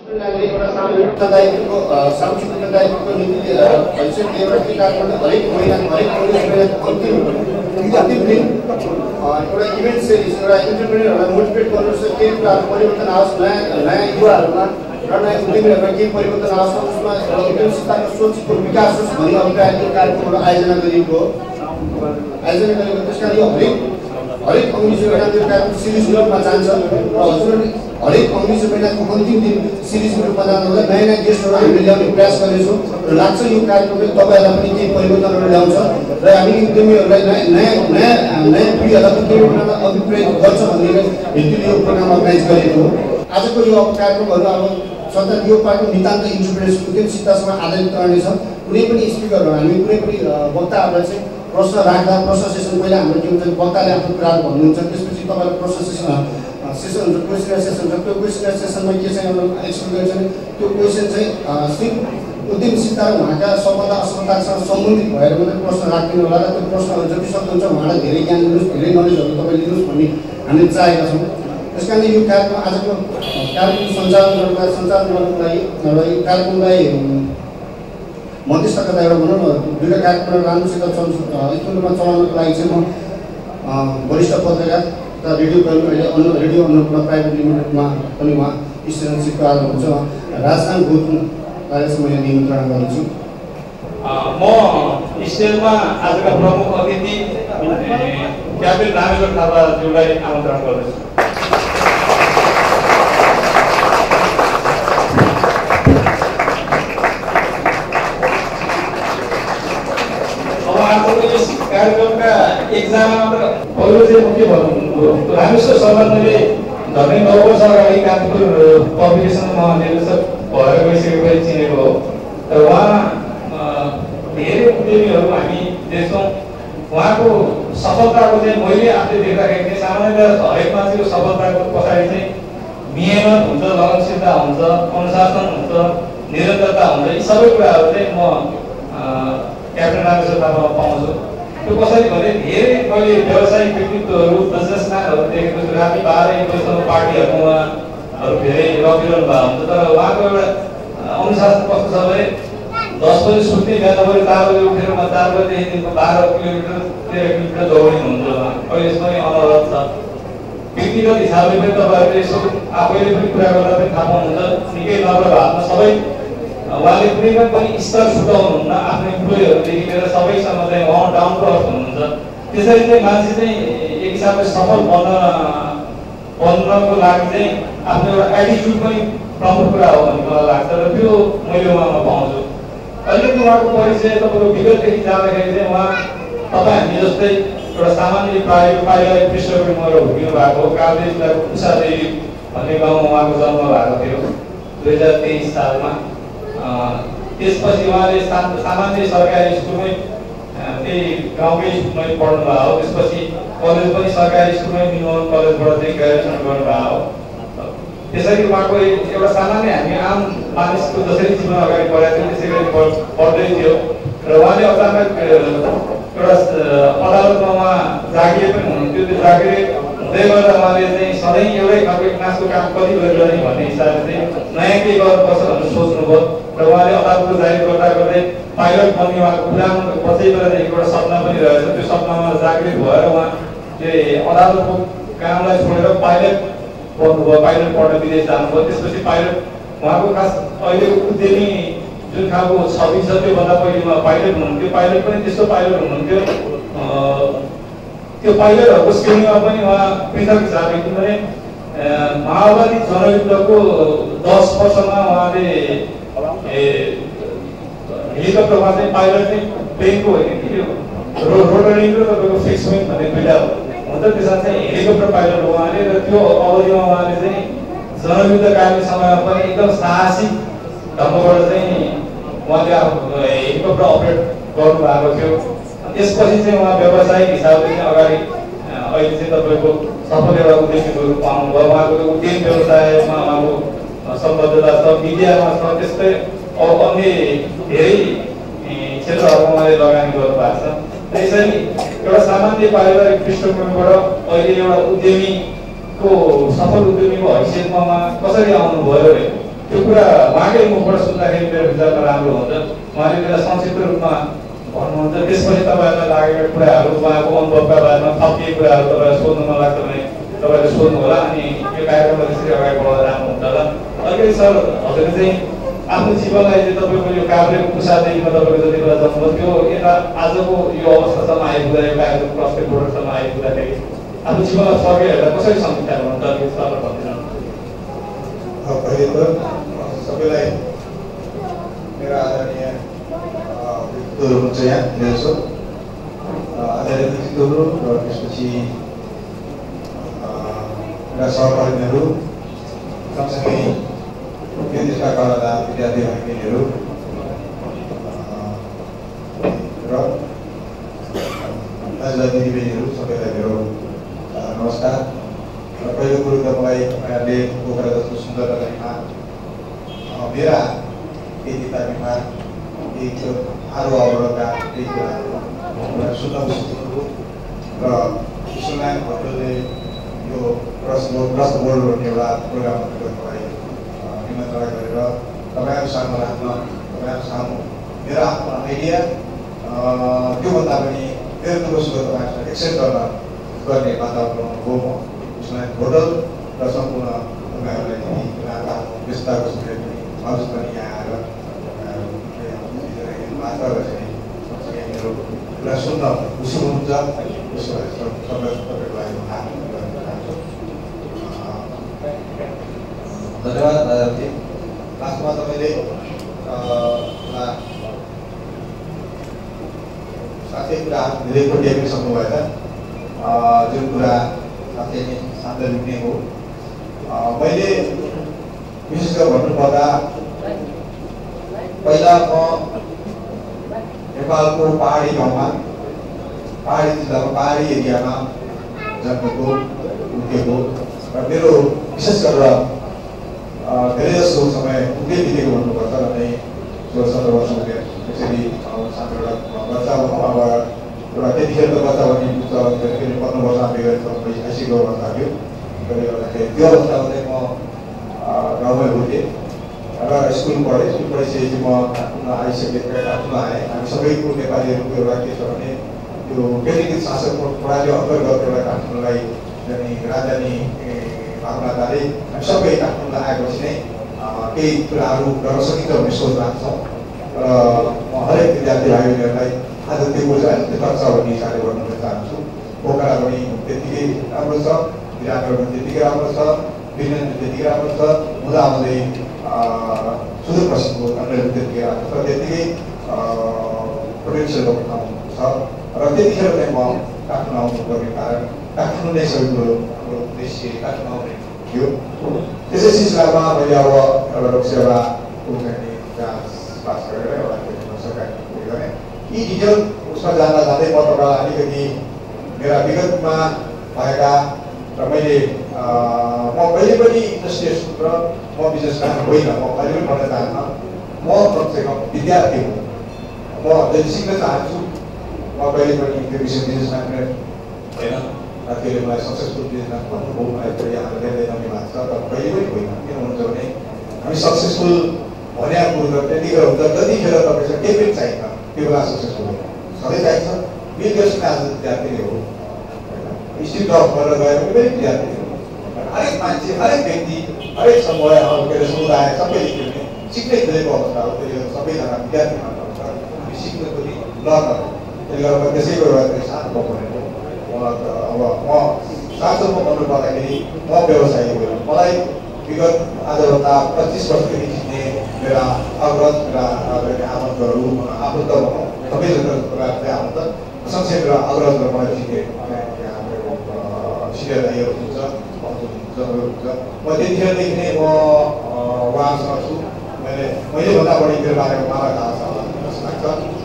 सामाजिक उत्तरदायित्वको निम्ति भविष्य एउटा कार्यक्रमले हरेक महिना अन्तिम दिन एउटा इभेन्ट सिरिज एउटा इन्टरप्रेन्योरहरूलाई मोटिभेट गर्नुहोस् केही कुराहरू परिवर्तन आओस् नयाँ युवाहरूमा र नयाँ उद्यमीहरूमा केही परिवर्तन आओस् उसमा उद्यमशीलताको सोचको विकास होस् भन्ने अभिप्रायले कार्यक्रमहरू आयोजना गरिएको त्यस कारण यो हरेक अङ्ग्रेजी महिनाको कार्यक्रम सिरिजको रूपमा जान्छ र हजुरहरूले हरेक अङ्ग्रेजी महिनाको अन्तिम दिन सिरिजको रूपमा जाँदा नयाँ नयाँ गेस्टहरू हामीले ल्याउने प्रयास गर्नेछौँ र लाग्छ यो कार्यक्रमले तपाईँहरूलाई पनि केही परिवर्तनहरू ल्याउँछ र हामी उद्यमीहरूलाई नयाँ पिँढीहरूलाई उद्यमीमा अभिप्रेरित गर्छ भन्ने हेतुले यो प्रोग्राम अर्गनाइज गरिएको हो। आजको यो कार्यक्रमहरू अब सन्तान यो पार्टी नितान्त इन्टरप्रेन्योरसिप उद्यमशीलतासँग आधारित रहनेछ। कुनै पनि स्पिकरहरू हामी कुनै पनि वक्ताहरूलाई चाहिँ प्रश्न राख्दा प्रश्न सेसन पहिला हाम्रो के हुन्छ वक्ताले आफ्नो कुराहरू भन्नुहुन्छ, त्यसपछि तपाईँको प्रश्न सेसन हुन्छ, क्वेसन सेसन हुन्छ। त्यो क्वेसन सेसनमा के चाहिँ एक्सप्लेन गर्छ भने त्यो क्वेसन चाहिँ सिर्फ उद्यमशीलता र उहाँका सफलता असफलतासँग सम्बन्धित भएर मात्रै प्रश्न राखिदिनु होला र त्यो प्रश्नहरू जति सक्दो हुन्छ उहाँलाई धेरै ज्ञान दिनुहोस्, धेरै नलेजहरू तपाईँ लिनुहोस् भन्ने हामीले चाहेका छौँ। त्यस कारण यो कार्यक्रम आजको कार्यक्रम सञ्चालन गर्नको लागि र यो कार्यक्रमलाई मध्यस्थता एउटा भनौँ न दुईवटा कार्यक्रमहरू राम्रोसित स्कुल रूपमा चलाउनको लागि चाहिँ म वरिष्ठ पत्रकार तथा रेडियो अन्नपूर्ण प्राइभेट लिमिटेडमा पनि उहाँ स्टेसनसिपको आधार हुन्छ राजनाम गौतमलाई मैले निमन्त्रणा गर्छु। म स्टेजमा आजका प्रमुख अतिथि क्याप्टेन रामेश्वर थापाज्यूलाई आमन्त्रण गर्दछु। कार्यक्रमका एकजना मात्र पहिलो चाहिँ मुख्य रामेश्वर शर्माले झन्डै 9 वर्ष अगाडि कानपुर पब्लिकेसनमा निर्देशक भएर गइसकेपछि चिनेको हो र उहाँ धेरै उद्यमीहरू हामी देख्छौँ। उहाँको सफलताको चाहिँ मैले आफै देख्दाखेरि चाहिँ सामान्यतया हरेक मान्छेको सफलताको पछाडि चाहिँ मेहनत हुन्छ, लगनशीलता हुन्छ, अनुशासन हुन्छ, निरन्तरता हुन्छ। यी सबै कुराहरू चाहिँ म क्याप्टेन रामेश्वर थापामा पाउँछु। त्यो कसरी भने धेरै मैले व्यावसायिक व्यक्तित्वहरू बिजनेसम्यानहरू देखेको छु। राति 12-1 बजीसम्म पार्टीहरूमा उहाँहरू धेरै रकिरहनु भएको हुन्छ। तर उहाँको एउटा अनुशासन कस्तो छ भने 10 बजी सुत्ने बिहानभरि 4 बजी उठेर 4 बजीदेखि 12 किलोमिटर 13 किलोमिटर दौडिनु हुन्छ। अहिले पनि अनवरत छ। व्यक्तिगत हिसाबले पनि तपाईँहरूले यसो आफैले पनि कुरा गर्दा पनि थाहा पाउनुहुन्छ निकै नम्र भावमा सबै उहाँले कुनै पनि स्तर छुटाउनुहुन्न। आफ्नो इम्प्लोइहरूदेखि लिएर सबैसँग चाहिँ उहाँ डाउन टु अर्थ हुनुहुन्छ। त्यसरी चाहिँ मान्छे चाहिँ एक हिसाबले सफल बन्नको लागि चाहिँ आफ्नो एउटा एटिट्युड पनि प्रमुख कुरा हो भन्ने मलाई लाग्छ र त्यो मैले उहाँमा पाउँछु। अलिकति उहाँको परिचय तपाईँको विगतदेखि जाँदाखेरि चाहिँ उहाँ तपाईँ हामी जस्तै एउटा सामान्य पारिवारिक पृष्ठभूमिबाट हुर्किनु भएको हो। काभ्रे जिल्लाको उषादेवी भन्ने गाउँमा उहाँको जन्म भएको थियो 2023 सालमा। त्यसपछि उहाँले सामान्य सरकारी स्कुलमै त्यही गाउँकै स्कुलमै पढ्नु भएको हो। त्यसपछि कलेज पनि सरकारी स्कुलमै मिनोन कलेजबाट चाहिँ ग्रेजुएसन गर्नुभएको हो। त्यसरी उहाँको एउटा सामान्य हामी आम मानिसको जसरी जीवन अगाडि बढाएको थियो त्यसै गरी पढ्दै थियो र उहाँले अचानक एउटा अदालतमा उहाँ जागिर पनि हुनुहुन्थ्यो। त्यो जागिर हुँदै गर्दा उहाँले चाहिँ सधैँ एउटै खालको नाचको काम कति गरिरहने भन्ने हिसाबले चाहिँ नयाँ केही गर्नुपर्छ भनेर सोच्नुभयो र उहाँले अदालतको जागिर गर्दै पाइलट बन्ने उहाँको पुरानो बच्चैदेखि एउटा सपना पनि रहेछ। त्यो सपनामा जागृत भएर उहाँले अदालतको कामलाई छोडेर पाइलट बन्नुभयो। पाइलट पढ्न विदेश जानुभयो। त्यसपछि पाइलट उहाँको खास अहिले उद्यमी जुन खालको छवि छ त्योभन्दा पहिले उहाँ पाइलट हुनुहुन्थ्यो। पाइलट पनि त्यस्तो पाइलट हुनुहुन्थ्यो। त्यो पाइलटहरूको श्रेणीमा पनि उहाँ पृथक हिसाबले किनभने माओवादी जनयुद्धको 10 वर्षमा उहाँले हेलिकप्टरमा चाहिँ पाइलट चाहिँ प्लेनको होइन कि रोटरी र तपाईँको फिक्स विङ भन्ने दुईवटा हुन्छ। त्यसमा चाहिँ हेलिकप्टर पाइलट उहाँले र त्यो अवधिमा उहाँले चाहिँ जनयुद्धकालीन समयमा पनि एकदम साहसिक ढङ्गबाट चाहिँ उहाँले हेलिकप्टर अपरेट गर्नुभएको थियो। त्यसपछि चाहिँ उहाँ व्यावसायिक हिसाबले चाहिँ अगाडि अहिले चाहिँ तपाईँको सफल एउटा उद्यमीको रूप पाउनुभयो। उहाँको उद्यम व्यवसायमा उहाँको सम्बद्धता छ, मिडियामा छ, त्यस्तै अन्य धेरै क्षेत्रहरूमा उहाँले लगानी गर्नुभएको छ। त्यसरी एउटा सामान्य पारिवारिक पृष्ठभूमिबाट अहिले एउटा उद्यमीको सफल उद्यमीको हैसियतमा कसरी आउनुभयो त्यो कुरा उहाँकै मुखबाट सुन्दाखेरि मेरो विचारमा राम्रो हुन्छ। उहाँले त्यसलाई संक्षिप्त रूपमा भन्नुहुन्छ, त्यसपछि तपाईँहरूलाई लागेका कुराहरू उहाँको अनुभवका बारेमा थप केही कुराहरू तपाईँलाई सोध्नु मन लाग्छ भने तपाईँले सोध्नु होला। अनि यो कार्यक्रमलाई त्यसरी अगाडि बढाउँदा राम्रो हुन्छ होला। अलिकति सर हजुरले चाहिँ आफ्नो जीवनलाई चाहिँ तपाईँको यो काभ्रेको पुसादेखिमा तपाईँको जति कुरा जन्मभयो त्यो यता आजको यो अवस्थासम्म आइपुग्दा यो कार्यक्रम प्रस्पेक्ट बोर्डसम्म आइपुग्दाखेरि आफ्नो जीवनलाई फर्केर हेर्दा कसरी समीक्षा गर्नुहुन्छ अलिकति सरल भनिदिनु। पहिले त सबैलाई मेरा आदरणीय व्यक्तित्वहरू हुन्छ यहाँ हुनुहुन्छ, आदरणीय व्यक्तित्वहरू र त्यसपछि मेरा सहकर्मीहरू सँगसँगै यो देशका कलादार विद्यार्थी भाइबहिनीहरू र दाजुभाइ दिदीबहिनीहरू सबैलाई मेरो नमस्कार। र पहिलो कुरो त मलाई तपाईँहरूले पोखरा जस्तो सुन्दर नगरीमा मेरा केही किताबीमा केही त्यो आरो अवरोधका केही कुराहरू सुन्न सक्नुभयो र विश्वनारायण भट्टले यो प्रश्न बोर्ड भन्ने एउटा प्रोग्राम तपाईँलाई निमन्त्रणा गरेर तपाईँहरू सामु राख्न, तपाईँहरू सामु मेरो आफ्नो आइडिया त्योभन्दा पनि मेरो दोस्रो तपाईँहरूसँग एक्सेप्ट गर्ने वातावरण हो। म विश्वनारायण भट्टल र सम्पूर्ण तपाईँहरूलाई पनि उनीहरूको आफ्नो व्यस्तताको समय पनि अझ पनि यहाँ आएर मात्र सँगसँगै मेरो कुरा सुन्न खुसी हुनुहुन्छ। त्यसो भए तपाईँहरूलाई धन्यवाद दादाजी। लास्टमा तपाईँले साथै कुरा धेरै कोटियापि सक्नु भएन, जुन कुरा साथै नै सान्दर्भिक नै हो। मैले विशेष गरेर भन्नुपर्दा पहिला म नेपालको पहाडी गाउँमा, पहाडी जिल्लामा, पहाडी एरियामा जन्मेको हुर्केको र मेरो विशेष गरेर धेरै जसो समय उक्लै बितेको भन्नुपर्छ। र नै 16-17 वर्ष उमेर त्यसरी सानो एउटा बच्चा अब एउटा त्यतिखेर त बच्चा भन्ने बुझ्छ, 15 वर्ष पुगेर हाइस्कुल अवस्था थियो। त्यसले गर्दाखेरि त्यो अवस्थामा चाहिँ म गाउँमै हुर्केँ र स्कुल पढेँ। स्कुल पढिसकेपछि म काठमाडौँ आइसकेँ, काठमाडौँ आएँ। हामी सबैको नेपालीहरूको एउटा के छ भने त्यो केन्द्रीकृत शासन प्रणाली अन्तर्गत एउटा काठमाडौँलाई राजधानी भावनाले हामी सबै काठमाडौँ आएपछि नै केही कुराहरू गर्न सकिन्छ भन्ने सोच राख्छौँ। र म हरेक विद्यार्थी भाइबहिनीहरूलाई आज त्यो बोझ अलिकति खर्च भन्ने हिसाबले भन्न चाहन्छु। पोखरा पनि त्यत्तिकै राम्रो छ, विराटनगर पनि त्यत्तिकै राम्रो छ, विज्ञान पनि त्यत्तिकै राम्रो छ, हुँदा हुँदै सुदूरपश्चिमको कन्ट्री पनि त्यत्तिकै राम्रो छ, त्यत्तिकै पोटेन्सियल ठाउँ छ। र त्यतिखेर चाहिँ म काठमाडौँ आउनुपर्ने कारण काठमाडौँ नै सबै कुरो हाम्रो उद्देश्य काठमाडौँ आउने थियो। त्यसै सिलसिलामा मैले अब एउटा लोकसेवाको चाहिँ जाँच पास गरेर एउटा सरकारी नोकरी गरेँ। यी डिटेल उसमा जाँदा जाँदै म तपाईँलाई अलिकति मेरा विगतमा भएका र मैले म कहिले पनि इन्डस्ट्रियल र म बिजनेसम्यान होइन, म कहिले पनि पढ्न चाहन्न। म कमसेकम विद्यार्थी हुँ, म अझै सिक्न चाहन्छु। म कहिले पनि त्यो विषय बिजनेसम्यान होइन र त्यसले मलाई सक्सेसफुल बिजनेसम्यान भन्नुभयो। मलाई त्यो यहाँ धेरै धन्यवाद छ। तर कहिले पनि होइन, किन हुन्छ भने हामी सक्सेसफुल भन्ने कुरो त त्यतिखेर हुन्छ जतिखेर तपाईँसँग केही पनि चाहिन्छ त्यो बेला सक्सेसफुल हुन्छ। सधैँ चाहिन्छ। बिल गेट्स पनि आज विद्यार्थी नै हो, इन्स्टिट्युट अफ गरेर गएर पनि विद्यार्थी हो। हरेक मान्छे, हरेक व्यक्ति, हरेक समुदाय समुदाय सबैले खेल्ने सिक्दै खेलेको अवस्था हो। त्यसले गर्दा सबैजना विद्यार्थी मात्र हुन्छ। हामी सिक्नु पनि लर्नर हो। त्यसले गर्दा त्यसैको एउटा सानो कम्पोनेन्ट हो। अब म साँचोमा भन्नु पर्दाखेरि म व्यवसायी होइन। मलाई विगत आजभन्दा 25 वर्षदेखि सिक्ने मेरा अग्रज, मेरा आफन्तहरू, आफन्त भनौँ सबैजना चाहिँ आफन्त सँगसँगै मेरा अग्रजहरू मलाई सिकेँ। सिनियर दाइहरू हुन्छ, हुन्छ। म त्यतिखेरदेखि नै म उहाँसँग छु। मैले भन्दा बढी मेरो बारेमा उहाँलाई थाहा छ जस्तो लाग्छ।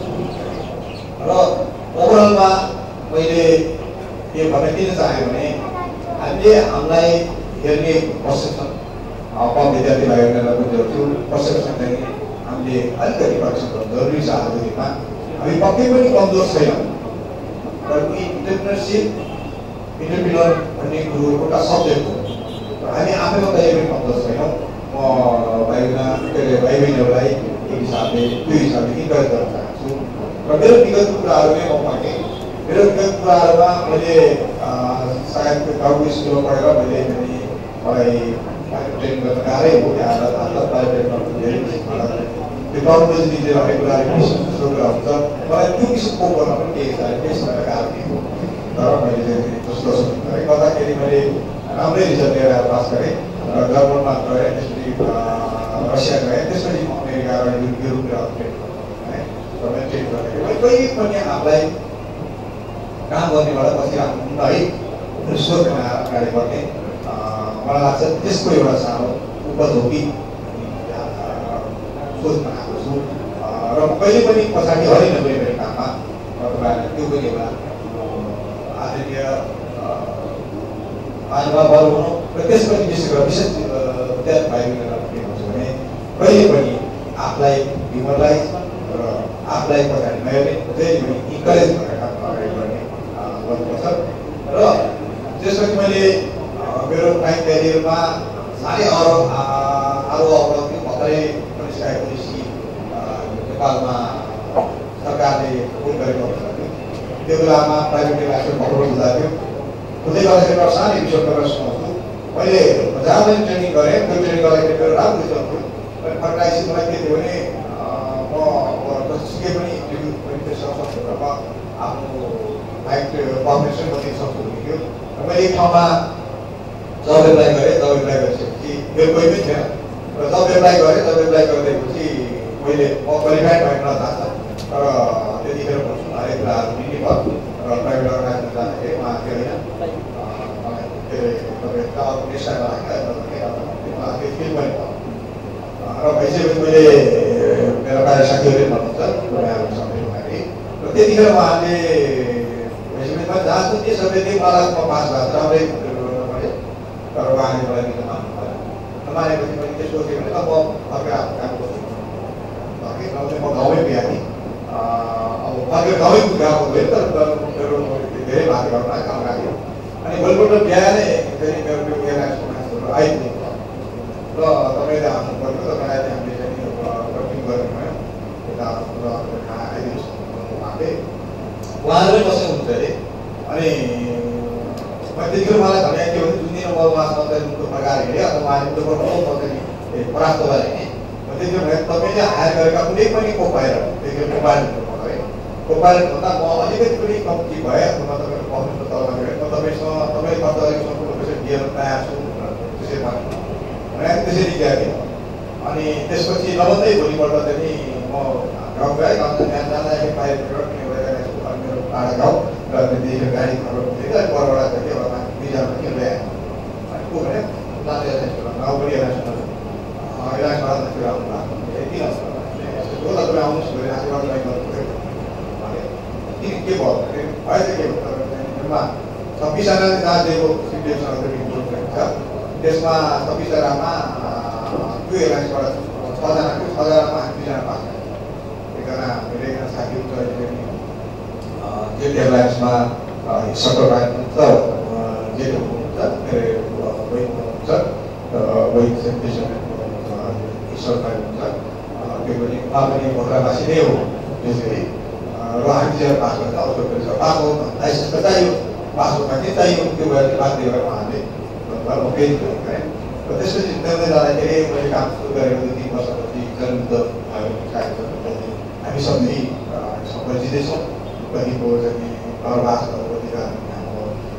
र ओभरअलमा मैले के भन्न किन चाहेँ भने हामीले हामीलाई हेर्ने पर्सेप्सन कम विद्यार्थी भाइहरूलाई बुझ्छु। पर्सेप्सन चाहिँ हामीले अलिकति करेक्सन गर्नु जरुरी छ। आजको दिनमा हामी पक्कै पनि कमजोर छैनौँ। र इन्टरप्रेनरसिप, इन्टरप्रिनर भन्ने कुरो एउटा सब्जेक्ट हो। हामी आफैमा कहिले पनि कमजोर छैनौँ। र भाइ बहिनीहरूलाई एक हिसाबले त्यो हिसाबले इन्करेज गर्न चाहन्छु र मेरो व्यक्तिगत कुराहरू नै म भने मेरो व्यक्तिगत कुराहरूमा मैले सायद गाउँको स्कुलमा पढेर मैले मलाई ट्रेनिङ गर्न गाह्रै हो यहाँ ट्रेनिङ गर्नु धेरै त्यो टेक्नोलोजी लिएर हरेक कुरा जस्तो कुरा हुन्छ मलाई त्यो किसिमको गर्न पनि केही समय गाह्रो थियो तर मैले जस्तो है गर्दाखेरि मैले राम्रै रिजल्ट लिएर पास गरेँ र जर्मनमा गएँ त्यसपछि रसिया गएँ त्यसपछि अमेरिका र युरोपतिर है र मैले ट्रेनिङ गर्दाखेरि मैले कहीँ पनि आफूलाई काम गर्नेबाट बसिराख्नु है सोचमा अगाडि बढ्ने मलाई लाग्छ त्यसको एउटा सानो उपज हो कि सोचमा आएको छु र कहिले पनि पछाडि हरिन गएँ मेरो काममा तपाईँहरूलाई त्यो पनि एउटा आदरणीय महानुभावहरू हुनु र त्यसपछि विशेष गरेर विशेष विद्यार्थी भाइ बहिनीहरूलाई के भन्छु भने कहिले पनि आफूलाई डिमोरलाइज र आफूलाई पछाडि नहेर्ने जहिले पनि इन्करेज गरेर काम अगाडि बढ्ने गर्नुपर्छ र त्यसपछि मैले मेरो टाइम क्यारियरमा साह्रै अरू अवलम्बी भर्खरै पुलिसकाई पोलिसी नेपालमा सरकारले पुल गरेको थियो त्यो बेलामा प्राइभेट लाइसेन्स भर्खर हुँदा थियो हुँदै गर्दाखेरि एउटा सानो एपिसोड गरेर सुनाउँछु मैले जहाँ मैले ट्रेनिङ गरेँ त्यो ट्रेनिङ गर्दाखेरि मेरो राम्रो रिजल्ट थियो मैले फर्काएपछि मलाई के थियो भने म जतिसुकै पनि सक्छु आफ्नो लाइफ पर्फर्मेन्स पनि बत्तिन सक्छु भन्ने थियो र मैले एक ठाउँमा जब एप्लाई गरेँ जब एप्लाई गरिसकेपछि मेरो कोही पनि थिएन र जब एप्लाई गरिदिएपछि मैले म क्वालिफाइड भएन थाहा छ तर त्यतिखेर हरेक कुराहरू मिल्ने भयो र प्राइभेट अर्गनाइजेसन जाँदाखेरि उहाँ थियो होइन के अरे तपाईँको नेसनल मलाई फिल पनि भयो र भइसकेपछि मैले मेरो कार्य साथीहरूले भन्नुहुन्छ समय हुँदाखेरि र त्यतिखेर उहाँले भइसकेपछि जहाँ सुन्ने सबैले मलाई म पास भएको छ राम्रै तर उहाँले मलाई निकै मान्नु भयो नमानेपछि मैले के सोचेँ भने अब अर्कै आफ्नो काम गर्छु म गाउँमै बिहानी अब फर्केर गाउँमै गएको थियो तर मेरो धेरै माथि गर्न काम राख्यो अनि भोलिपल्ट बिहानै फेरि मेरो त्यो एयरलाइन्सको मान्छेहरू आइपुग्यो र तपाईँले आउनु पर्यो तपाईँलाई हामीले चाहिँ वर्किङ गर्नु भयो यता आइदिनुहोस् उहाँले उहाँले बसेको हुन्छ अरे अनि त्यतिखेर मलाई भने के भने जुन दिन म उहाँसँग उनको प्रकार हेरेँ अथवा उहाँले उनको परास्त भएर हिँडेँ त्यतिखेर भने तपाईँले हायर गरेका कुनै पनि को पाइलट त्यतिखेर कोपाइलट भन्दा म अलिकति पनि कम्ती भए अथवा तपाईँको पर्फर्मेन्सको तलमा गएँ म तपाईँसँग तपाईँ खर्च अलिक सम्पूर्ण पैसा दिएर तयार छु त्यसै भन्नु भने त्यसरी गएको अनि त्यसपछि नभन्दै भोलिपल्ट चाहिँ म गाउँ गएँ गाउँ जाँदाखेरि बाहिर मेरो टाढा गाउँ र त्यतिखेर गाडी खबर हुँदैन परबाट चाहिँ एउटा बिजामा के ल्याएँ अनि को भने लाने गाउँ पनि एलाइन्सबाट आउनु भएको किन तपाईँ आउनुहोस् भने आशीर्वाद गर्नु पऱ्यो के भयो भने अहिले के भयो 26जना जहाँ दिएको सिटिएसनहरू इम्प्रुभ गरेको छ त्यसमा 26जनामा त्यो एलाइन्सबाट 6जना थियो 6जनामा 2जना पास भयो एकजना मेरो एकजना साथी हुन्छ जेट एयरलाइन्समा सक्टर हुन्छ जेट हुनुहुन्छ मेरो बहिनी हुनुहुन्छ बहिनी सेन्टेसन सरकारी हुन्छ त्यो पनि उहाँ पनि भोटावासी नै हो त्यसरी र हामी पास गर्दा अवसर छ पास हो लाइसेन्स त चाहियो पास हुँदा के चाहियो त्यो भएर बाध्य गरेर उहाँले भन्नुभयो म फेरि गरेँ र त्यसपछि हिँड्दै जाँदाखेरि मैले काम सुरु गरेको 2-3 वर्षपछि जनयुद्ध हामी सबै परिचितै छौँ कतिको चाहिँ घरवासहरू कतिका हाम्रो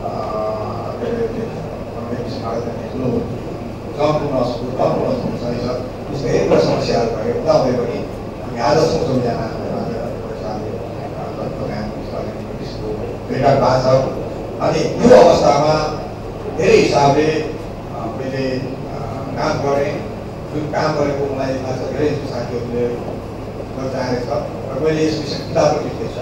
ठुलो सम्पूर्ण समस्या छ त्यस्तो धेरै समस्याहरू भयो उदाउँदै पनि हामी आज सोच्छौँ जना भेटा भएको छ अनि यो अवस्थामा धेरै हिसाबले मैले काम गरेँ जुन काम गरेको मलाई लाग्छ धेरै साथीहरूले गर्न चाहेको छ र मैले यस विषय किताबहरू लेख्दैछु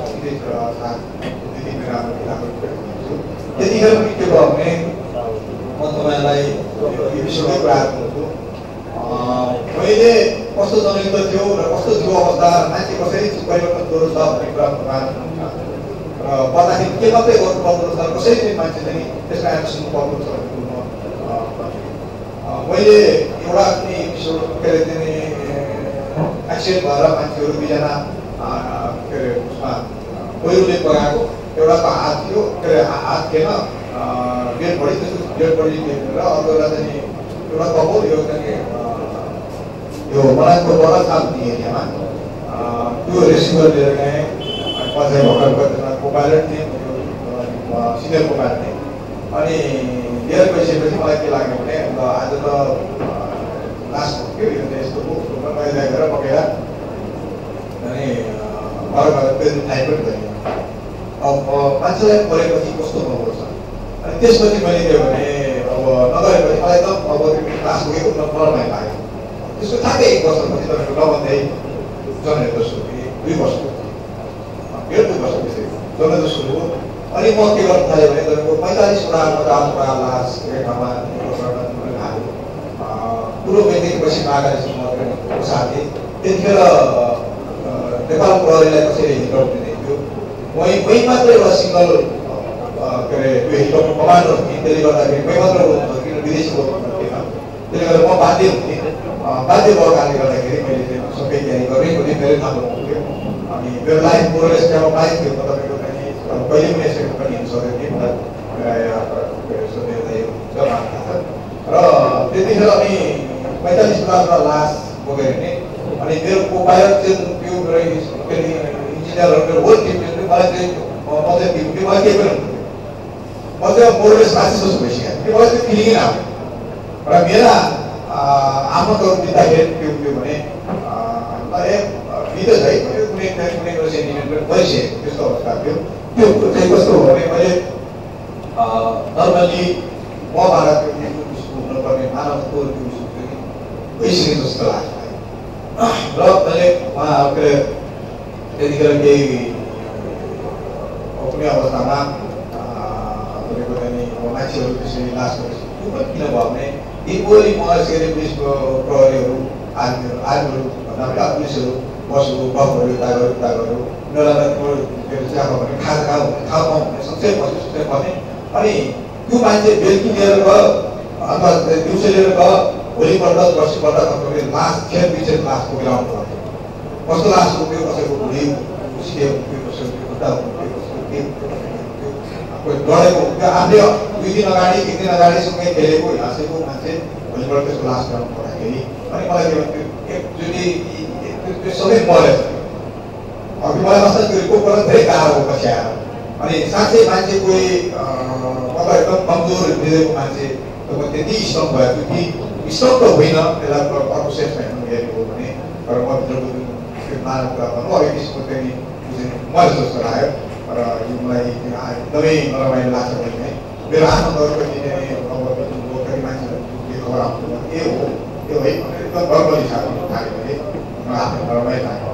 त्यतिखेर पनि के भयो भने म तपाईँलाई यो विषयमै कुरा गर्छु मैले कस्तो जनयुद्ध थियो र कस्तो थियो अवस्था मान्छे कसरी परिवर्तन गर्नु छ भन्ने कुरा र पर्दाखेरि के मात्रै गर्नुपर्दो रहेछ कसरी चाहिँ मान्छे चाहिँ त्यसमा आएर सुन्नु पर्दो छ भन्ने मैले एउटा कुनै एपिसोड के अरे चाहिँ एक्सिडेन्ट भएर मान्छेहरू दुईजना के अरे उसमा पहिरोले बगाएको एउटाको हात थियो के अरे हात थिएन डेड बडी त्यसको डेड बडी देखेर अर्को एउटा चाहिँ एउटा कपाल यो चाहिँ यो मनाङकोबाट सालुनी एरियामा त्यो रेस्क्युर लिएर गएँ पछि भर्खर को पाइलट थिएँ सिनियर को पाइलट थिएँ अनि लिएर गइसकेपछि मलाई के लाग्यो भने आज त लास्ट के यो यस्तो मैले गएर पकेर अनि घरमा बेलुन टाइम पनि गएँ अब मान्छेलाई परेपछि कस्तो भएको छ अनि त्यसपछि मैले के भने अब नगरेपछि मलाई त अब क्लास पुगेको नर्मल लाग्यो त्यसको ठ्याक्कै 1 वर्षपछि तपाईँको नभन्दै जनवरी सुरु 2 वर्ष 1.5 वर्ष त्यसरी जनवरी सुरु हो अनि म के गर्न थालेँ भने तपाईँको 45 वटा लास रेखामा ठुलो व्यक्तिपछि मागाएपछि म साथी त्यतिखेर नेपाल प्रहरीलाई कसरी हेलिकप्टर दिँदै थियो मात्र एउटा सिङ्गल के अरे त्यो हेलिकप्टर कमान्डर थिएँ त्यसले गर्दाखेरि कोही मात्र बोल्नु किन विदेशी बोल्नु थिएन त्यसले गर्दा म बाध्य हुन्थेँ बाध्य भएको कारणले गर्दाखेरि मैले चाहिँ सबै तयारी गरेँ कति मेरो थाहा हुन्थ्यो अनि मेरो लाइफ मोरलेस टाइममा बाइक थियो तपाईँको पनि कहिले पनि यसरी पनि हिँड्नु सक्दैन र त्यतिखेर अनि 45 लाखको लास बोकेर हिँड्ने अनि मेरो को पाइलट चाहिँ त्यो मेरो इन्जिनियरहरू होल टिम मलाई चाहिँ म चाहिँ टिम त्यो मलाई केही पनि हुन्थ्यो म चाहिँ मोरलेस माथि जस्तो भइसकेँ त्यो मलाई त्यो फिलिङै नआयो र मेरा आफन्तहरू बित्दाखेरि त्यो भने बितेछ है कुनै कुनै सेन्टिमेन्ट पनि भइसकेको त्यस्तो अवस्था थियो त्यो चाहिँ कस्तो हो भने मैले नर्मली मबाट हुनुपर्ने मानवको भइसके जस्तो लाग्छ र मैले उहाँहरूले त्यतिखेर केही कुनै अवस्थामा तपाईँको चाहिँ मान्छेहरू त्यसरी लास गरेपछि त्यो पनि किन भयो भने इक्वली म यसरी पुलिस प्रहरीहरू आर्मीहरू भन्दा पनि पुलिसहरू बसेको गफहरू यता गऱ्यो उनीहरूलाई चियाको भने खाजा खाऊ भन्ने संक्षेप भने अनि त्यो मान्छे बेलुकी लिएर गयो अथवा दिउँसो लिएर गयो भोलिपल्ट पर्सिपल्ट तपाईँले लास खेल पिछे लास पुगेर आउनु पर्थ्यो कस्तो लास पुग्यो कसैको भुँडी उसियो कसैको खुट्टा कोही डढेको आफूले 2 दिन अगाडि 1 दिन अगाडि सँगै खेलेको हाँसेको मान्छे भोलिपल्ट त्यसको लास गराउनु पर्दाखेरि अनि मलाई के भन्थ्यो एकचोटि त्यो सबै मरेछ अघि मलाई अवस्था त्यो रिपोर्ट गर्न धेरै गाह्रो हो पछि आएर अनि साँच्चै मान्छे कोही मतलब एकदम कमजोर हृदयको मान्छे तपाईँ त्यति स्ट्रङ भएको कि स्ट्रङ त होइन त्यसलाई अर्को सेन्समा हेर्नु हेरेको हो भने तर म भित्रको जुन मानव कुरा भनौँ अब यसको चाहिँ मैले जस्तो लाग्यो र यो मलाई एकदमै नरमाइलो लाग्छ भने मेरो आफन्तहरू पनि अब लोकली मान्छेहरू खबर आउँछ ए हो त्यो है एकदम गर्वली छ थाल्यो भने आफ्नो नरमाइलो लाग्यो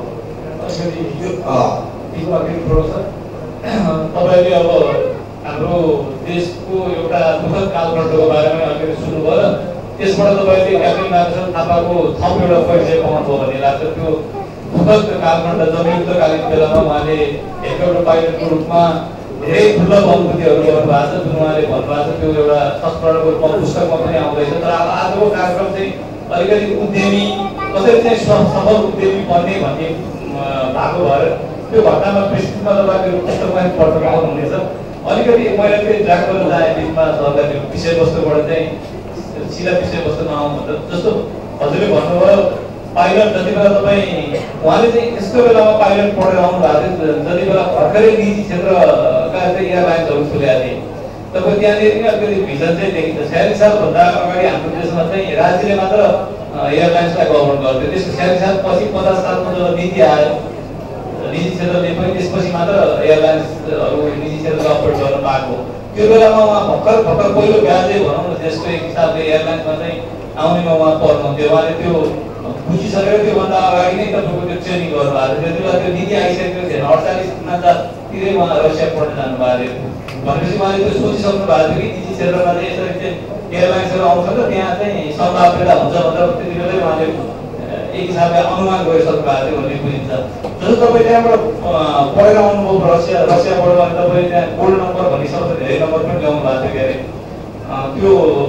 तपाईँले अब हाम्रो देशको एउटा दुःखद कालखण्डको बारेमा अलिकति सुन्नुभयो त्यसबाट तपाईँले क्याप्टेन नारायण थापाको थप एउटा परिचय पाउनुभयो भन्ने लाग्छ त्यो दुःखद कालखण्ड जनयुद्धकालीन बेलामा उहाँले हेलिकप्टर पाइलटको रूपमा धेरै दुर्लभ अनुभूतिहरू गर्नुभएको छ जुन उहाँले भन्नुभएको छ त्यो एउटा संस्मरणको रूपमा पुस्तकमा पनि आउँदैछ तर अब आजको कार्यक्रम चाहिँ अलिकति उद्यमी कसरी चाहिँ सफल उद्यमी बन्ने भन्ने भएको भएर त्यो घटनामा विस्तृतमा तपाईँको पुस्तकमा पढ्न पाउनुहुनेछ अलिकति मैले फेरि ड्राग गर्न चाहेँ बिचमा सरकारी विषयवस्तुबाट चाहिँ सिधा विषयवस्तु नआउँ भन्दा जस्तो हजुरले भन्नुभयो पाइलट जति बेला तपाईँ उहाँले चाहिँ यस्तो बेलामा पाइलट पढेर आउनु भएको थियो जति बेला भर्खरै निजी क्षेत्रका चाहिँ एयरलाइन्सहरू खुलेका थिए तपाईँ त्यहाँनिर पनि अलिकति भिजन चाहिँ देखिन्छ 46 सालभन्दा अगाडि हाम्रो देशमा चाहिँ राज्यले मात्र एयरलाइन्सलाई गभर्न गर्थ्यो त्यसको 46 साल पछि 50 सालमा जब नीति आयो निजी क्षेत्रले पनि त्यसपछि मात्र एयरलाइन्सहरू निजी क्षेत्रलाई अपरेट गर्न पाएको त्यो बेलामा उहाँ भर्खर पहिलो ब्याजै भनौँ न त्यसको एक हिसाबले एयरलाइन्समा चाहिँ आउनेमा उहाँ पर्नुहुन्थ्यो उहाँले त्यो बुझिसकेर त्योभन्दा अगाडि नै तपाईँको त्यो ट्रेनिङ गर्नुभएको थियो त्यति बेला त्यो नीति आइसकेको थिएन 48 तिरै उहाँ रसिया पढ्न जानुभएको थियो भनेपछि उहाँले त्यो सोचिसक्नु भएको थियो कि निजी क्षेत्रमा चाहिँ यसरी चाहिँ एयरलाइन्सहरू आउँछ र त्यहाँ चाहिँ सम्भाव्यता हुन्छ भनेर त्यति बेलै उहाँले एक हिसाबले अनुमान गरिसक्नु भएको थियो भन्ने बुझिन्छ जस्तो तपाईँ त्यहाँबाट पढेर आउनुभयो रसियाबाट भने तपाईँ त्यहाँ गोल्ड नम्बर भन्ने शब्द धेरै नम्बर पनि ल्याउनु भएको थियो के अरे त्यो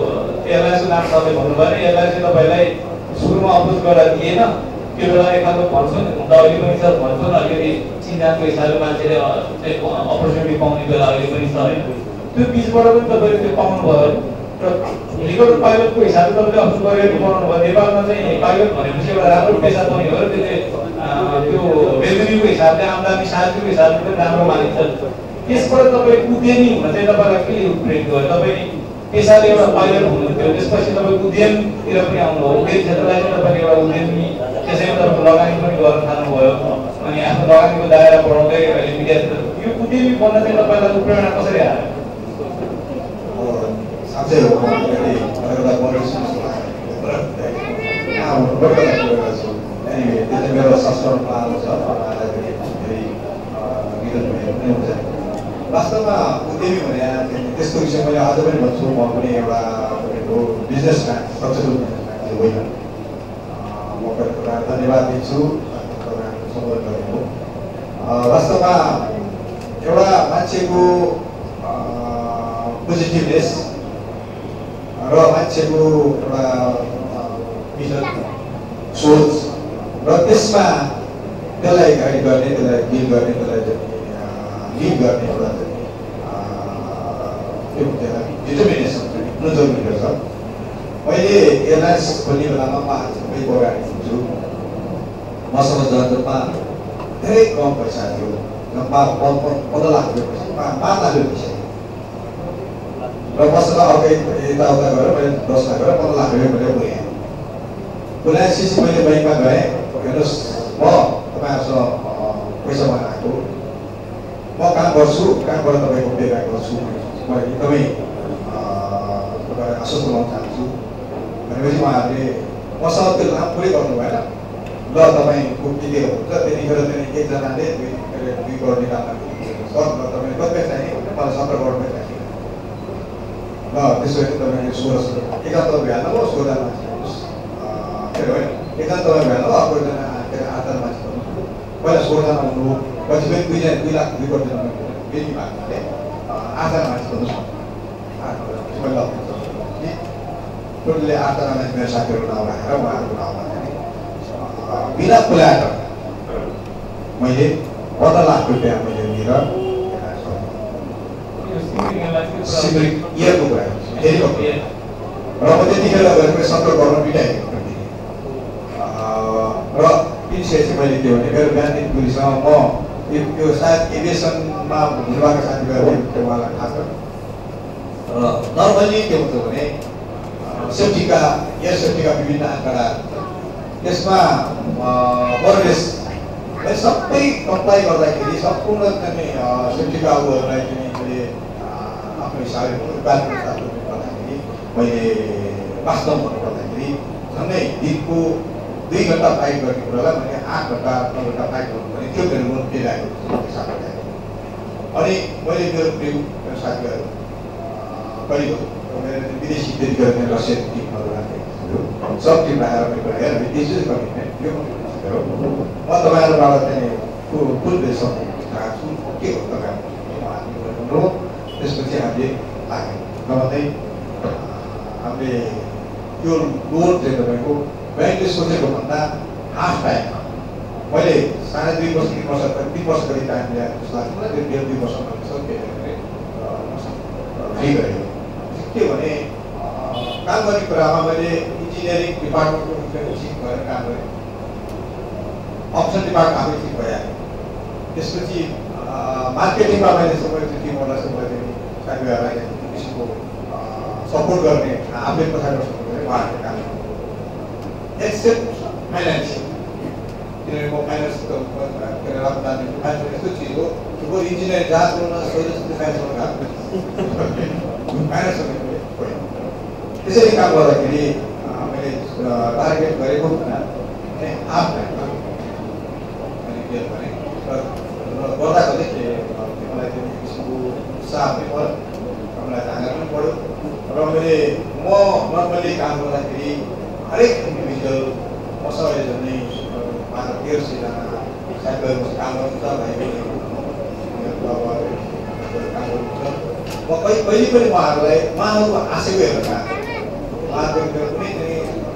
एलआइसी नाम सरले भन्नुभयो नि एलआइसी तपाईँलाई सुरुमा अप्रोच गरेर दिएन त्यो बेला एक खालको भन्छ नि हुँदा अहिले पनि छ भन्छ नि अलिकति चिन्जानको हिसाबले मान्छेले अपर्च्युनिटी पाउने बेला अहिले पनि छ होइन त्यो बिचबाट पनि तपाईँले त्यो पाउनुभयो र हेलिकप्टर पाइलटको हिसाबले तपाईँले अप्रोच गरेर बनाउनु भयो नेपालमा चाहिँ पाइलट भनेपछि एउटा राम्रो पेसा पनि हो र त्यसले त्यो रेभेन्यूको हिसाबले आम्दानी साथीको हिसाबले पनि राम्रो मानिन्छ त्यसबाट तपाईँ उद्यमी हुन चाहिँ तपाईँलाई के प्रेरित गर्यो तपाईँ पेसाले एउटा पाइलट हुनुहुन्थ्यो त्यसपछि तपाईँ उद्यमतिर पनि आउनुभयो उद्योग क्षेत्रलाई चाहिँ तपाईँले एउटा उद्यमी त्यसैमा तपाईँको लगानी पनि गर्न थाल्नुभयो अनि आफ्नो लगानीको दायरा बढाउँदै अहिले मिडियातिर यो उद्यमी बन्न चाहिँ तपाईँलाई प्रेरणा कसरी आयो साँच्चै हो मेरो संस्करणमा आउँछ वास्तवमा उद्यमी भने त्यस्तो विषय मैले अझ पनि भन्छु म पनि एउटा तपाईँको बिजनेसम्यान सक्सेसफुल बिजनेसम्यान होइन म तपाईँलाई धन्यवाद दिन्छु तपाईँहरू सम्बोधन गरेको वास्तवमा एउटा मान्छेको पोजिटिभनेस र मान्छेको एउटा विजन सोच र त्यसमा त्यसलाई गाइड गर्ने त्यसलाई डिल गर्ने त्यसलाई लिड गर्ने एउटा डिटर्मिनेसन हुनु जरुरी पर्छ मैले एयरलाइन्स खोल्ने बेलामा म सबै अगाडि हुन्छु मसँग जर्जरमा धेरै कम पैसा थियो 15 लाख रुपियाँ 5 लाख रुपियाँ र मसँग अर्कै यताउता गरेर मैले 10 लाख गरेर 15 लाख रुपियाँ मैले बोलेँ बोलाएपछि मैले ब्याङ्कमा गएँ हेर्नुहोस् म तपाईँहरूसँग पैसा बनाएको म काम गर्छु कामबाट तपाईँको बेकार गर्छु म एकदमै तपाईँलाई आश्वस्त गर्न चाहन्छु भनेपछि उहाँहरूले मसँग त्यो काम पुरै गर्नु भएन ल तपाईँको के के हुन्छ त्यतिखेर चाहिँ एकजनाले 2 करोड निकाल्न सर ल तपाईँले कति चाहिने भने मलाई 17 करोड चाहिने ल त्यसो भने तपाईँले 1600 एकान्त भ्याल्नु भयो 16 मान्छे होइन एकान्त भ्याल्नु भयो अर्को एकजना 8जना मान्छे पहिला 16 जना हुनु पछि पनि 2 लाख 2 करोड बेनी भागले 8जना मान्छे भन्नुहोस् पहिला टोटलले 8जना मान्छे मेरो साथीहरू नाउँ राखेर उहाँहरूको नाउँमा बिना खुलाएर मैले 15 लाख रुपियाँ मैले लिएर इयरको कुरा हेलिकप्टर र म त्यतिखेर गएर 17 करोड बिटाएको र पिछे चाहिँ मैले के भने मेरो बिहान पुलिससँग म यो सायद एभिएसनमा हुनुभएको साथीभाइहरूले उहाँलाई थाहा छ र नर्मली के हुन्छ भने सेफ्टीका एयर सेफ्टीका विभिन्न आँकडा त्यसमा मोरलेस सबै कम्प्लाई गर्दाखेरि सम्पूर्ण चाहिँ सेफ्टीका उहरूलाई चाहिँ मैले आफ्नो हिसाबले गर्दाखेरि मैले वास्तव भन्नुपर्दाखेरि झन्डै दिनको 2 घण्टा फाइट गर्ने कुरालाई मैले 8 घण्टा 9 घण्टा फाइट गर्नुपर्ने त्यो मेरो मन दिइरहेको अनि मैले मेरो साथीहरू कहिले मेरो विदेशी त्यतिखेर मेरो रसियन टिमहरू राखेको सब टिम राखेर मैले हेर विदेशी कमिटमेन्ट यो कमिटमेन्ट म तपाईँहरूबाट चाहिँ फुल बेसमा छु के हो तपाईँहरू त्यसपछि हामीले लाग्यो नभए हामीले त्यो लोन चाहिँ तपाईँको ब्याङ्कले सोचेको भन्दा हाफ टाइम मैले 2.5 वर्ष 3 वर्ष गरी टाइम ल्याएको जस्तो लाग्छ मलाई 2 वर्ष फ्री गरेको के भने काम गर्ने कुरामा मैले इन्जिनियरिङ डिपार्टमेन्टको चिफ भएर काम गरेँ अप्सन डिपार्टमेन्ट आफै चिफ भइहालेँ त्यसपछि मार्केटिङमा मैले सबै टिमहरूलाई सबै साथीभाइहरूलाई किसिमको सपोर्ट गर्ने आफै पछाडि गर्छु उहाँहरूले काम एक्सेप्ट फाइनेन्सियल किनभने म फाइनेन्स यस्तो चिज हो त्यो इन्जिनियरिङ जहाँ गर्नु सोधेर फाइनेन्स त्यसरी काम गर्दाखेरि मैले टार्गेट गरेको हाफ टाइममा मैले के भने गर्दा गर्दै मलाई त्यो किसिमको उत्साह पनि पऱ्यो मलाई जाँगर पनि पऱ्यो र मैले म नर्मली काम गर्दाखेरि हरेक इन्डिभिजुअल मसँग झन्डै 1300 साथीभाइहरू काम गर्नुहुन्छ भाइ काम गर्नुहुन्छ म कहिले पनि उहाँहरूलाई उहाँहरूको आशयको हेर्न चाहन्छु म उहाँको कुनै चाहिँ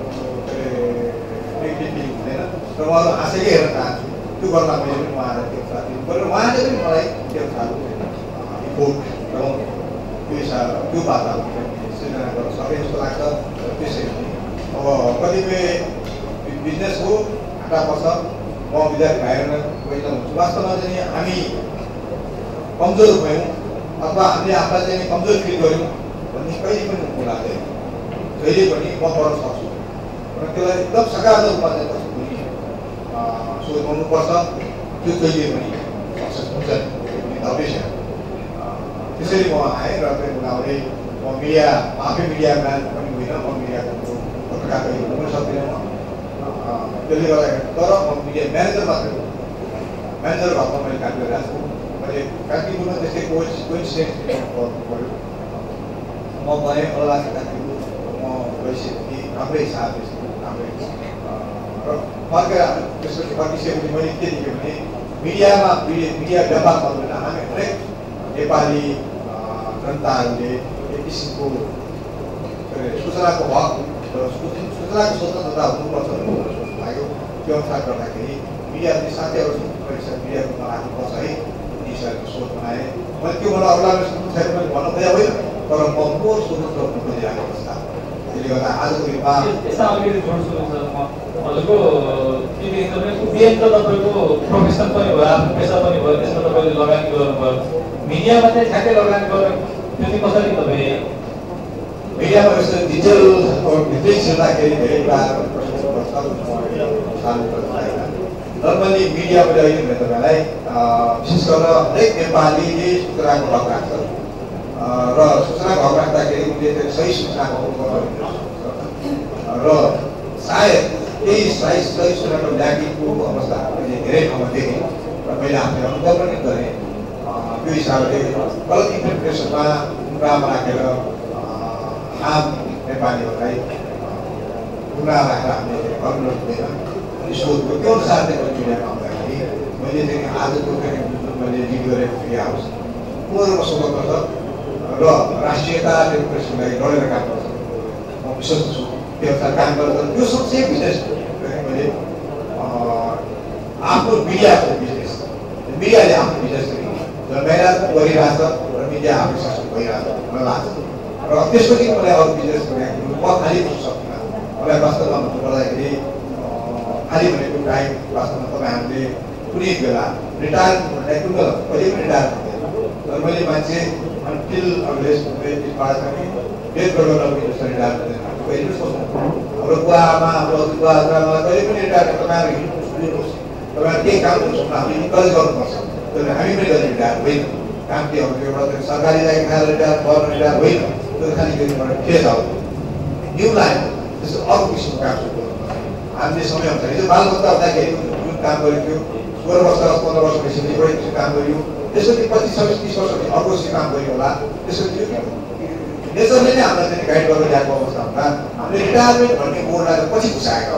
नेगेटिभ हुँदैन र उहाँहरू हाँसेकै हेर्न चाहन्छु त्यो गर्न मैले पनि उहाँलाई त्यो साथ दिनु पऱ्यो उहाँले पनि मलाई त्यो खालको रिपोर्ट गराउनु त्यो हिसाबले त्यो वातावरण सृजना गर्न सके जस्तो लाग्छ त्यसरी अब कतिपय बिजनेसको घाटा पर्छ म विद्यार्थी भाइहरूलाई पहिला हुन्छु वास्तवमा चाहिँ हामी कमजोर भयौँ अथवा हामीले आफूलाई चाहिँ कमजोर फिल गऱ्यौँ भन्ने कहिले पनि कुरा लाग्दैन जहिले पनि म गर्न सक्छु र त्यसलाई एकदम सकारात्मक रूपमा चाहिँ कसरी सोच गर्नुपर्छ त्यो जहिले पनि सक्सेस हुन्छ भन्ने उद्देश्य त्यसरी म आएँ र त्यो हुँदाहुँदै म मिडिया आफै मिडिया म्यान पनि होइन म मिडियाको पत्रकार हुन पनि सक्दिनँ त्यसले गर्दाखेरि तर म मिडिया म्यानेजर मात्रै हो म्यानेजर भएकोमा मैले काम गरिरहेको छु मैले कान्तिपुरमा त्यस्तै कोइन्सिडेन्स पऱ्यो म भने अल्लाह कान्तिपुर म गइसकेपछि राम्रै हिसाबले राम्रै र फर्केर त्यसपछि फर्किसकेपछि मैले के देखेँ भने मिडियामा मिडिया व्यापार गर्दैन हामी हरेक नेपाली जनताहरूले एक किसिमको सूचनाको हक र सूचनाको स्वतन्त्रता हुनुपर्छ भन्ने सोच्नु लाग्यो त्यो अनुसार गर्दाखेरि मिडियाले साथीहरू मिडियाको राख्नुपर्छ है विषयको सोच बनाएँ मैले त्यो मलाई अरूलाई छैन मैले भन्न खोजेको होइन तर म को स्वतन्त्र हुनु खोजिरहेको अवस्था त्यसले गर्दा आजको दिनमा यसमा अलिकति जोड्छु हजुरको के देखिन्छ भने उद्यम त तपाईँको प्रोफेसन पनि भयो आफ्नो पेसा पनि भयो त्यसमा तपाईँले लगानी गर्नुभयो मिडियामा चाहिँ ठ्याक्कै लगानी गर्नु त्यो चाहिँ कसरी तपाईँ मिडियामा यस्तो डिजिटल भित्रै छिर्दाखेरि धेरै कुराहरू नर्मली मिडियाबाट अहिले भने तपाईँलाई विशेष गरेर हरेक नेपालीले सूचनाको हक राख्छ र सूचनाको हक राख्दाखेरि उनले सही सूचनाको हक र सायद केही सही सूचनाको ल्यागिङको अवस्था मैले धेरै ठाउँमा देखेँ र मैले आफूले अनुभव पनि गरेँ त्यो हिसाबले गलत इन्टरप्रिटेसनमा कुरामा राखेर आम नेपालीहरूलाई कुरा राखेर हामीले गर्नु हुँदैन सोधको त्यो अनुसार चाहिँ मिडियामा आउँदाखेरि मैले चाहिँ आजको जुन मैले लिड गरेको मिडिया हाउस उनीहरूमा स्वतन्त्र छ र राष्ट्रियता डेमोक्रेसीको लागि लडेर काम गर्छ म विश्वस्त छु त्यो अनुसार काम गर्छ त्यो सब चाहिँ बिजनेस मैले आफ्नो मिडियाको बिजनेस मिडियाले आफ्नो बिजनेस जन्माइरहेको गरिरहेछ र मिडिया आफ्नो शासन भइरहेछ मलाई लाग्छ र त्यसपछि मलाई अरू बिजनेस गर्दाखेरि म खालि बस्नु सक्दिनँ मलाई वास्तवमा भन्नुपर्दाखेरि खालि भनेको टाइम वास्तवमा तपाईँहरूले कुनै बेला रिटायर भन्दा कुन बेला कहिले पनि रिटायर हुँदैन तर मैले मान्छे अन्टिल अनलेस डेथ गरेर जस्तो रिटायर हुँदैन कहिले पनि सोच्नु हाम्रो बुवाआमा हाम्रो हजुरबुवाआमालाई कहिले पनि रिटायर तपाईँहरू हिँड्नुहोस् तपाईँहरू केही काम गर्नुहोस् हामीले इन्करेज गर्नुपर्छ तर हामी पनि कहिले रिटायर होइन काम के हो एउटा सरकारी लागि खाएर रिटायर गर्न रिटायर होइन त्यो खालि के छ न्यु लाइन त्यस्तो अरू किसिमको काम सुरु गर्नुपर्छ हामीले समय अनुसार हिजो बालबच्चा हुँदाखेरि जुन काम गरेको थियो 16 वर्ष 15 वर्ष भइसकेपछि एउटा किसिम काम गरियो त्यसपछि 25 26 30 वर्षपछि अर्को किसिम काम गरियो होला त्यसपछि नेचरले नै हामीलाई चाहिँ गाइड गरेर ल्याएको अवस्था हुँदा हामीले रिटायरमेन्ट भन्ने बोर्डलाई पछि घुसाएका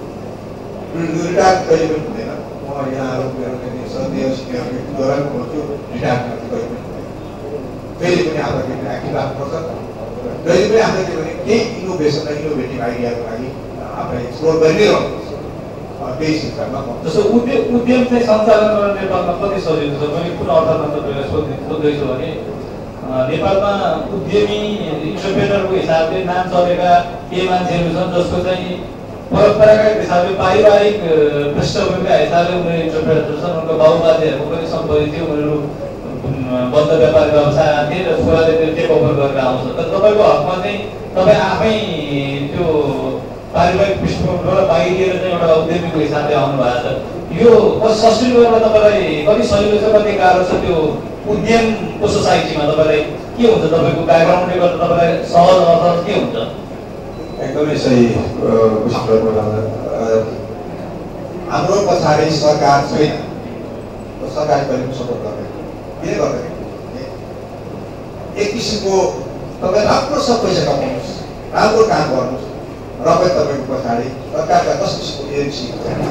रिटायरमेन्ट कहिले पनि हुँदैन म यहाँहरू मेरो सन्देह सिक्योरिटीद्वारा भन्छु रिटायरमेन्ट कहिले पनि कहिले पनि आफूलाई एक्टिभ राख्नुपर्छ कहिले पनि आफूलाई के भने केही इनोभेसन र इनोभेटिभ आइडियाको लागि आफूलाई एक्सप्लोर गरिरहनुपर्छ त्यही सिस्टममा जस्तो उद्यम चाहिँ सञ्चालन गर्न नेपालमा कति सजिलो छ मैले कुन अर्थमा तपाईँलाई सोध्दैछु भने नेपालमा उद्यमी इन्टरप्रेनरको हिसाबले नाम चलेका केही मान्छेहरू छन् जसको चाहिँ परम्परागत हिसाबले पारिवारिक पृष्ठभूमिका हिसाबले उनीहरू इन्टरप्रेनर छन् उनको बाबुबाजेहरूको पनि सम्पत्ति थियो उनीहरू बन्द व्यापार व्यवसाय थिए र छोराले त्यो टेक ओभर गरेर आउँछ तर तपाईँको हकमा चाहिँ तपाईँ आफै त्यो पारिवारिक पृष्ठभूमिबाट बाहिरिएर चाहिँ एउटा उद्यमीको हिसाबले आउनु भएको छ यो सस्टेन गर्न तपाईँलाई कति सजिलो छ कति गाह्रो छ त्यो उद्यमको सोसाइटीमा तपाईँलाई के हुन्छ तपाईँको ब्याकग्राउन्डले गर्दा तपाईँलाई सहज अर्थ के हुन्छ एकदमै सही हाम्रो पछाडि सरकार छैन सरकारले कहिले पनि सपोर्ट गर्दैन किन गर्दैन एक किसिमको तपाईँ राम्रो सब पैसा कमाउनुहोस् राम्रो काम गर्नुहोस् र पनि तपाईँको पछाडि सरकारका 10 किसिमको एजेन्सी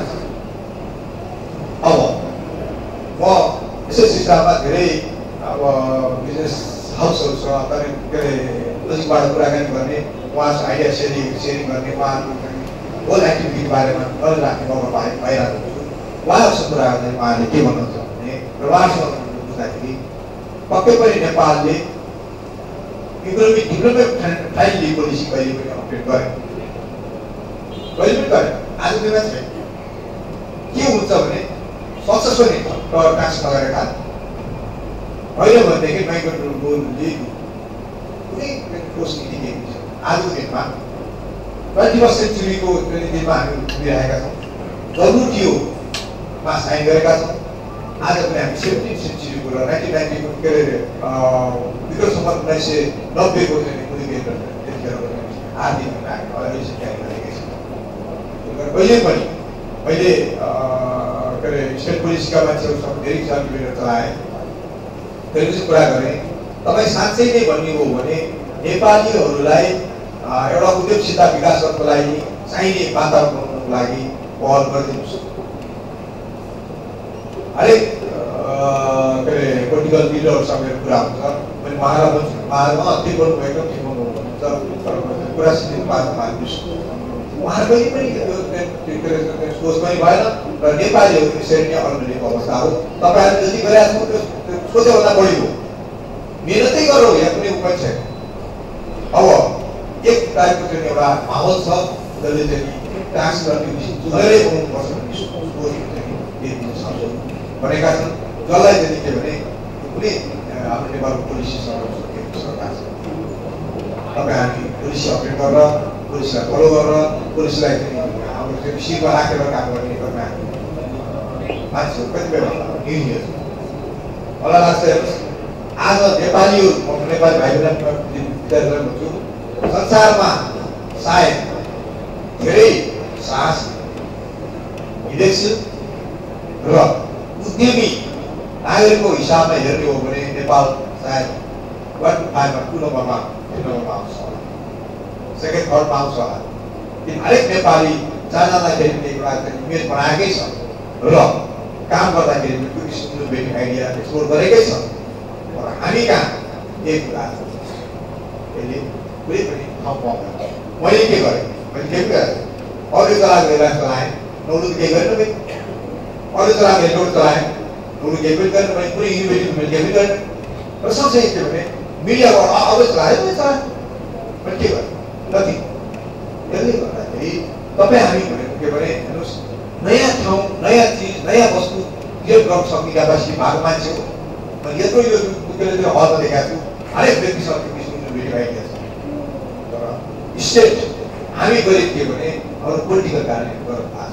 अब म यसै सिस्टममा धेरै अब बिजनेस हाउसहरू छ के अरे नजिकबाट कुराकानी गर्ने, उहाँसँग आइडिया सेयरिङ गर्ने, उहाँहरूको होल एक्टिभिटीको बारेमा नजर राख्ने मौका पाइरहेको छु। उहाँहरूसँग कुरा गर्दा उहाँले के भन्नुहुन्छ भने र उहाँसँग बुझ्दाखेरि पक्कै पनि नेपालले इकोनोमिक डेभलपमेन्ट फ्रेन्डली पोलिसी कहिले पनि अपडेट गरेन, कहिले पनि गरेन। आज दिन चाहिँ के हुन्छ भने सक्सेसफुल ट्याक्स लगाएका होइन भनेदेखि माइक्रोले कुनै ठोस नीति दिएको छ। आजको दिनमा 21st सेन्चुरीको दिनमा हामी उभिरहेका छौँ, WTOमा साइन गरेका छौँ। आज पनि हामी 17th सेन्चुरीको र 1990को के अरे विक्रम सम्वत 1990को चाहिँ कुनै त्यतिखेर आर्थिक अहिलेसम्म तयारी गरेकै छ। कहिले पनि मैले के अरे स्टेट पुलिसका मान्छेहरूसँग धेरै सर्टिफिकेट चलाएँ, त्यसले चाहिँ कुरा गरेँ तपाईँ साँच्चै नै भन्ने हो भने नेपालीहरूलाई एउटा उद्यमशीलता विकास गर्नको लागि चाहिने वातावरण बनाउनको लागि पहल गरिदिनुहोस्। हरेक के अरे पोलिटिकल लिडरहरूसँग मेरो कुरा हुन्छ, मैले उहाँलाई भन्छु उहाँहरूमा अति बोल्नु एकदम ठिक हुनुहुन्छ, कुरा सिद्धिनु बादमा उहाँ कहिले पनि सोच पनि भएन र नेपालीहरू यसरी नै अल्टरनेटिभ अवस्था हो। तपाईँहरूले जति गरिरहेको छ त्यो सोचेभन्दा बढी हो, मेहनतै गरौँ, यहाँ कुनै उपाय छैन। अब एक टाइपको चाहिँ एउटा माहौल छ जसले चाहिँ ट्याक्स गर्ने सुधारै बनाउनुपर्छ भन्ने सोच चाहिँ भनेका छन्, जसलाई चाहिँ के भने कुनै हाम्रो नेपालको पोलिसीसँग सरकार छ। तपाईँ हामी पोलिसी अपडेट गरेर पुलिसलाई फलो गरेर पुलिसलाई हाम्रो चाहिँ शिरमा राखेर काम गर्ने गर्दा मान्छेहरू कतिपय न्युज मलाई लाग्छ हेर्नुहोस् आज नेपालीहरू नेपाली भाइ बहिनीलाई भन्छु संसारमा सायद धेरै साहस विदेशी र उद्यमी नागरिकको हिसाबमा हेर्ने हो भने नेपाल सायद 1 to 5 मा 2 नम्बरमा आउँछ, सेकेन्ड थर्डमा आउँछ होला। हरेक नेपाली जहाँ जाँदाखेरि एउटा इमेज बनाएकै छ र काम गर्दाखेरि त्यो किसिमको बेटिङ आइडिया एक्सप्लोर गरेकै छ। तर हामी कहाँ एक कुरा यसले कुनै पनि ठाउँ पाउँदैन। मैले के गरेँ, मैले के पनि गरेँ, अरू चलाएको बेला चलाएँ, नौलु केही गरेन, अरू चलाएको हेलिकप्टर चलाएँ, नौलु केही पनि गरेन, मैले कुनै युनिभर्सिटी मैले केही पनि गरेन। र सँगसँगै के भने मिडियाबाट अब चलाएँ मैले चलाएँ, मैले के गरेँ नथी। यसले गर्दाखेरि तपाईँ हामी भनेको के भने हेर्नुहोस् नयाँ ठाउँ नयाँ चिज नयाँ वस्तु क्रिएट गर्न सक्ने क्यापासिटी भएको मान्छे हो। मैले यत्रो यो त्यो हलमा देखाएको छु, हरेक व्यक्तिसँग त्यो किसिमको भिडियो आइडिया छ। तर स्टेट हामी गरिब के भने अरू पोलिटिकल कारणले गर्नु भएको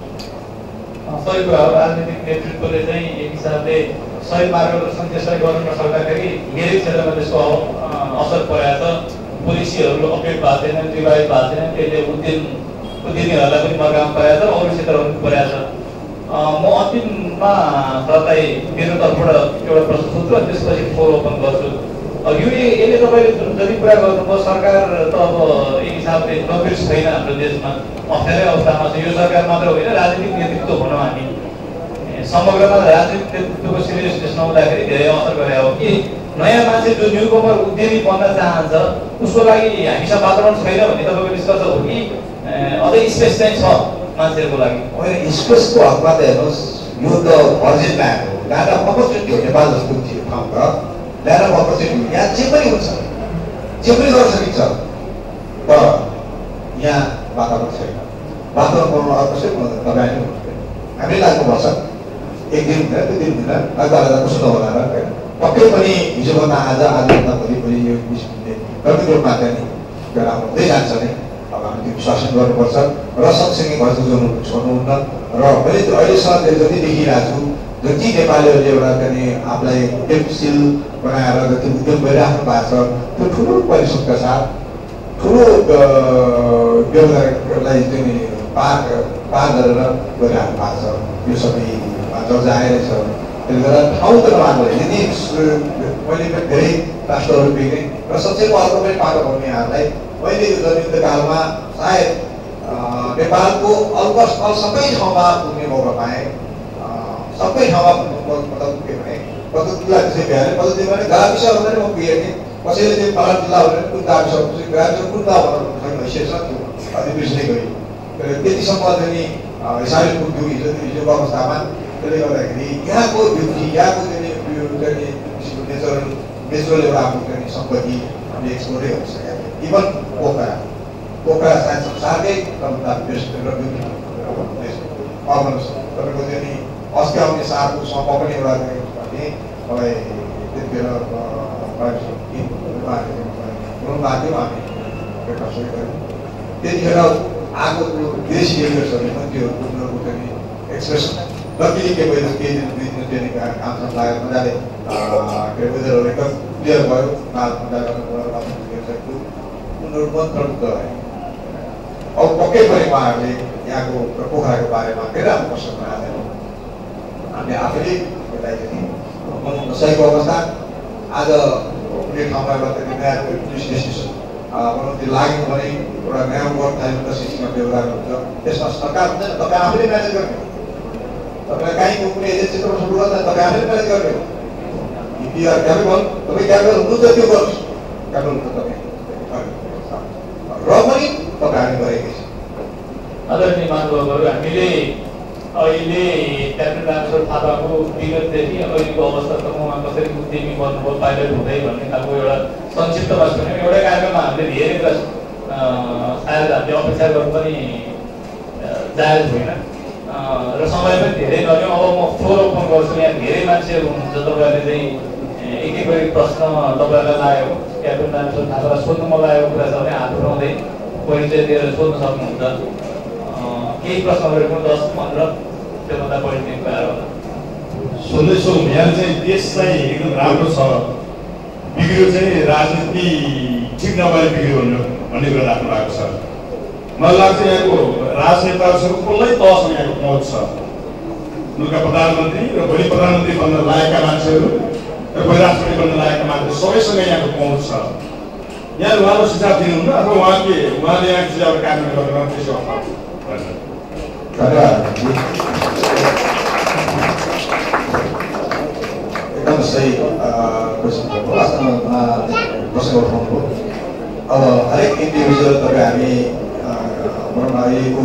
छ। सही कुरा हो, राजनीतिक नेतृत्वले चाहिँ एक हिसाबले सही मार्गदर्शन त्यसलाई गर्न नसक्दाखेरि धेरै क्षेत्रमा त्यसको असर परेको छ। पोलिसीहरू अपडेट भएको छैन, रिभाइज भएको छैन, त्यसले उद्यमीहरूलाई पनि मर्कामा परेको छ, अरू क्षेत्रहरू पनि परेको छ। म अन्तिममा सरलाई मेरो तर्फबाट एउटा प्रश्न सोध्छु अनि त्यसपछि फोर ओपन गर्छु। यसले तपाईँले जति कुरा गर्नुभयो सरकार त अब एक हिसाबले नबिर्स छैन हाम्रो देशमा, अप्ठ्यारै अवस्थामा छ। यो सरकार मात्र होइन, राजनीतिक नेतृत्व भनौँ हामी समग्रमा राजनीतिक नेतृत्वको सिरियसनेस नहुँदाखेरि धेरै असर गरे हो कि नयाँ मान्छे जो न्युकमर उद्यमी बन्न चाहन्छ उसको लागि हामीसँग वातावरण छैन भन्ने तपाईँको निष्कर्ष हो कि अझै स्पेस चाहिँ छ मान्छेहरूको लागि? होइन, स्पेसको हकमा त हेर्नुहोस् यो त भर्जिन ल्यान्ड हो, ल्यान्ड अफ अपर्च्युनिटी हो। नेपाल जस्तो ठाउँ त ल्यान्ड अफ अपर्च्युनिटी, यहाँ जे पनि हुन्छ, जे पनि गर्न सकिन्छ, तर यहाँ वातावरण छैन। वातावरण बनाउन आवश्यक तपाईँले हामीले लाग्नुपर्छ। एक दिन हुँदैन, 2 दिन हुँदैन, अगाडि कस्तो नहोला र पक्कै पनि हिजोभन्दा आज, आजभन्दा भोलि यो विषयले प्रत्येक रूपमा चाहिँ राम्रो हुँदै जान्छ नै। अब हामी त्यो शासन गर्नुपर्छ र सँगसँगै घर जोड्नु छोड्नुहुन्न। र मैले अहिलेसम्म जति देखिरहेको छु जति नेपालीहरूले एउटा चाहिँ आफूलाई उद्यमशील बनाएर जति उद्यम गरिराख्नु भएको छ त्यो ठुलो परिश्रमका साथ ठुलो व्यवसायलाई चाहिँ पार गरेर गरिराख्नु भएको छ। यो सबै चर्चा आइरहेछ। त्यसले गर्दा ठाउँ त नभएको यदि मैले पनि धेरै राष्ट्रहरू देखेँ र सबैको अर्को पनि पाटो पाउने यहाँलाई मैले यो जनयुद्धकालमा सायद नेपालको अलमोस्ट सबै ठाउँमा पुग्ने मौका पाएँ। सबै ठाउँमा मतलब के भने पद्धतिलाई त्यसै भ्याएर पद्धति भने गाविसहरू पनि म पुगेँ कि कसैले चाहिँ पालन जिल्ला भनेर कुन गाविस कुन गाउँ भनेर हैसियत छ त्यो अधिवेशनै गयो त्यतिसम्म चाहिँ हिसाबले पुग्यो हिजोको अवस्थामा। त्यसले गर्दाखेरि यहाँको ब्युटी यहाँको चाहिँ नेचुरल एउटा आफ्नो चाहिँ सम्पत्ति हामीले एक्सप्लोरै गर्न सकेका थियौँ। इभन पोखरा सायद संसारकै सबभन्दा बेस्ट र ब्युटी अर्बन तपाईँको चाहिँ अस्ति आउने सालको सम्म पनि एउटा भने मलाई त्यतिखेर त्यतिखेर आएको विदेशी एलियर्सहरूले पनि त्यो उनीहरूको चाहिँ एक्सप्रेसन लकिली के भयो केही दिन 2 दिन ट्रेनिङ कामसँग लागेर मजाले वेदरहरू एकदम क्लियर भयो उनीहरू मन प्रमुख भए। अब पक्कै पनि उहाँहरूले यहाँको पोखराको बारेमा धेरै राम्रो प्रश्न बनाएको हामीले आफैले सहीको अवस्था आज कुनै ठाउँमा एउटा नयाँ टुरिस्ट डेस्टिनेसन बनाउँदै लाग्यो भने एउटा नयाँ वर्क थाल्नु सिस्टममा व्यवहार हुन्छ त्यसमा सरकार हुँदैन तपाईँ आफैले म्यानेज गर्ने तपाईँ कहीँको कुनै एजेन्सीबाट सुरु गर्दा तपाईँ आफैले म्यानेज गर्ने हो। युआर क्यापेबल तपाईँ क्यापेबल हुनुहुन्छ त्यो गर्नुहोस् क्यापेबल हुन्छ तपाईँ र पनि तपाईँहरूले गरेकै छ। आदरणीय महानुभावहरू हामीले अहिले क्याप्टेन रामेश्वर थापाको विगतदेखि अहिलेको अवस्थासम्ममा कसरी उद्यमी बन्नुभयो पाइलट हुँदै भन्ने खालको एउटा संक्षिप्तमा सुन्यौँ। एउटै कार्यक्रममा हामीले धेरै कुरा सायद हामीले अपेक्षा गर्नु पनि जायज होइन र समय पनि धेरै लग्यो। अब म फ्लोर ओपन गर्छु, यहाँ धेरै मान्छेहरू हुनुहुन्छ तपाईँहरूले चाहिँ एक एक गरी प्रश्न तपाईँहरूलाई लाग्यो क्याप्टेन रामेश्वर थापालाई सोध्नु मन लागेको कुरा छ भने हात उठाउँदै परिचय दिएर सोध्न सक्नुहुन्छ। केही प्रश्नहरू पनि 10-15 त्योभन्दा बढी नै कुराहरू होला। सुन्दैछौँ यहाँ चाहिँ देश चाहिँ एकदम राम्रो छ, बिग्रियो चाहिँ राजनीति ठिक नभएर बिग्रियो भन्ने कुरा राख्नु भएको छ। मलाई लाग्छ यहाँको राजनेताहरूसँग कुनै तहसँग यहाँको पहुँच छ। मुलुकका प्रधानमन्त्री र भोलि प्रधानमन्त्री बन्न लागेका मान्छेहरू र भोलि राष्ट्रपति बन्न लागेका मान्छेहरू सबैसँग यहाँको पहुँच छ। यहाँ उहाँको सुझाव दिनुहुन्न अथवा उहाँले यहाँको सुझाव कार्यान्वयन गरेर त्यसो एकदम सही प्रश्न उठाउनुभयो। अब हरेक इन्डिभिजुअल तपाईँ हामी अहिलेको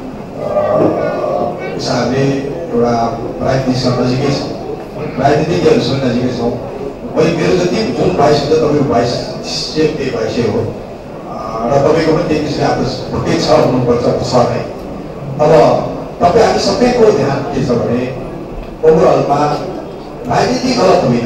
हिसाबले एउटा राजनीतिसँग नजिकै छौँ, राजनीतिज्ञहरूसँग नजिकै छौँ। मैले मेरो जति जुन भाइस हुन्छ तपाईँको भाइस सेम त्यही भाइसै हो र तपाईँको पनि त्यही किसिमले आफ्नो भुटै छ हुनुपर्छ छ नै। अब तपाईँ हामी सबैको ध्यान के छ भने ओभरअलमा राजनीति गलत होइन,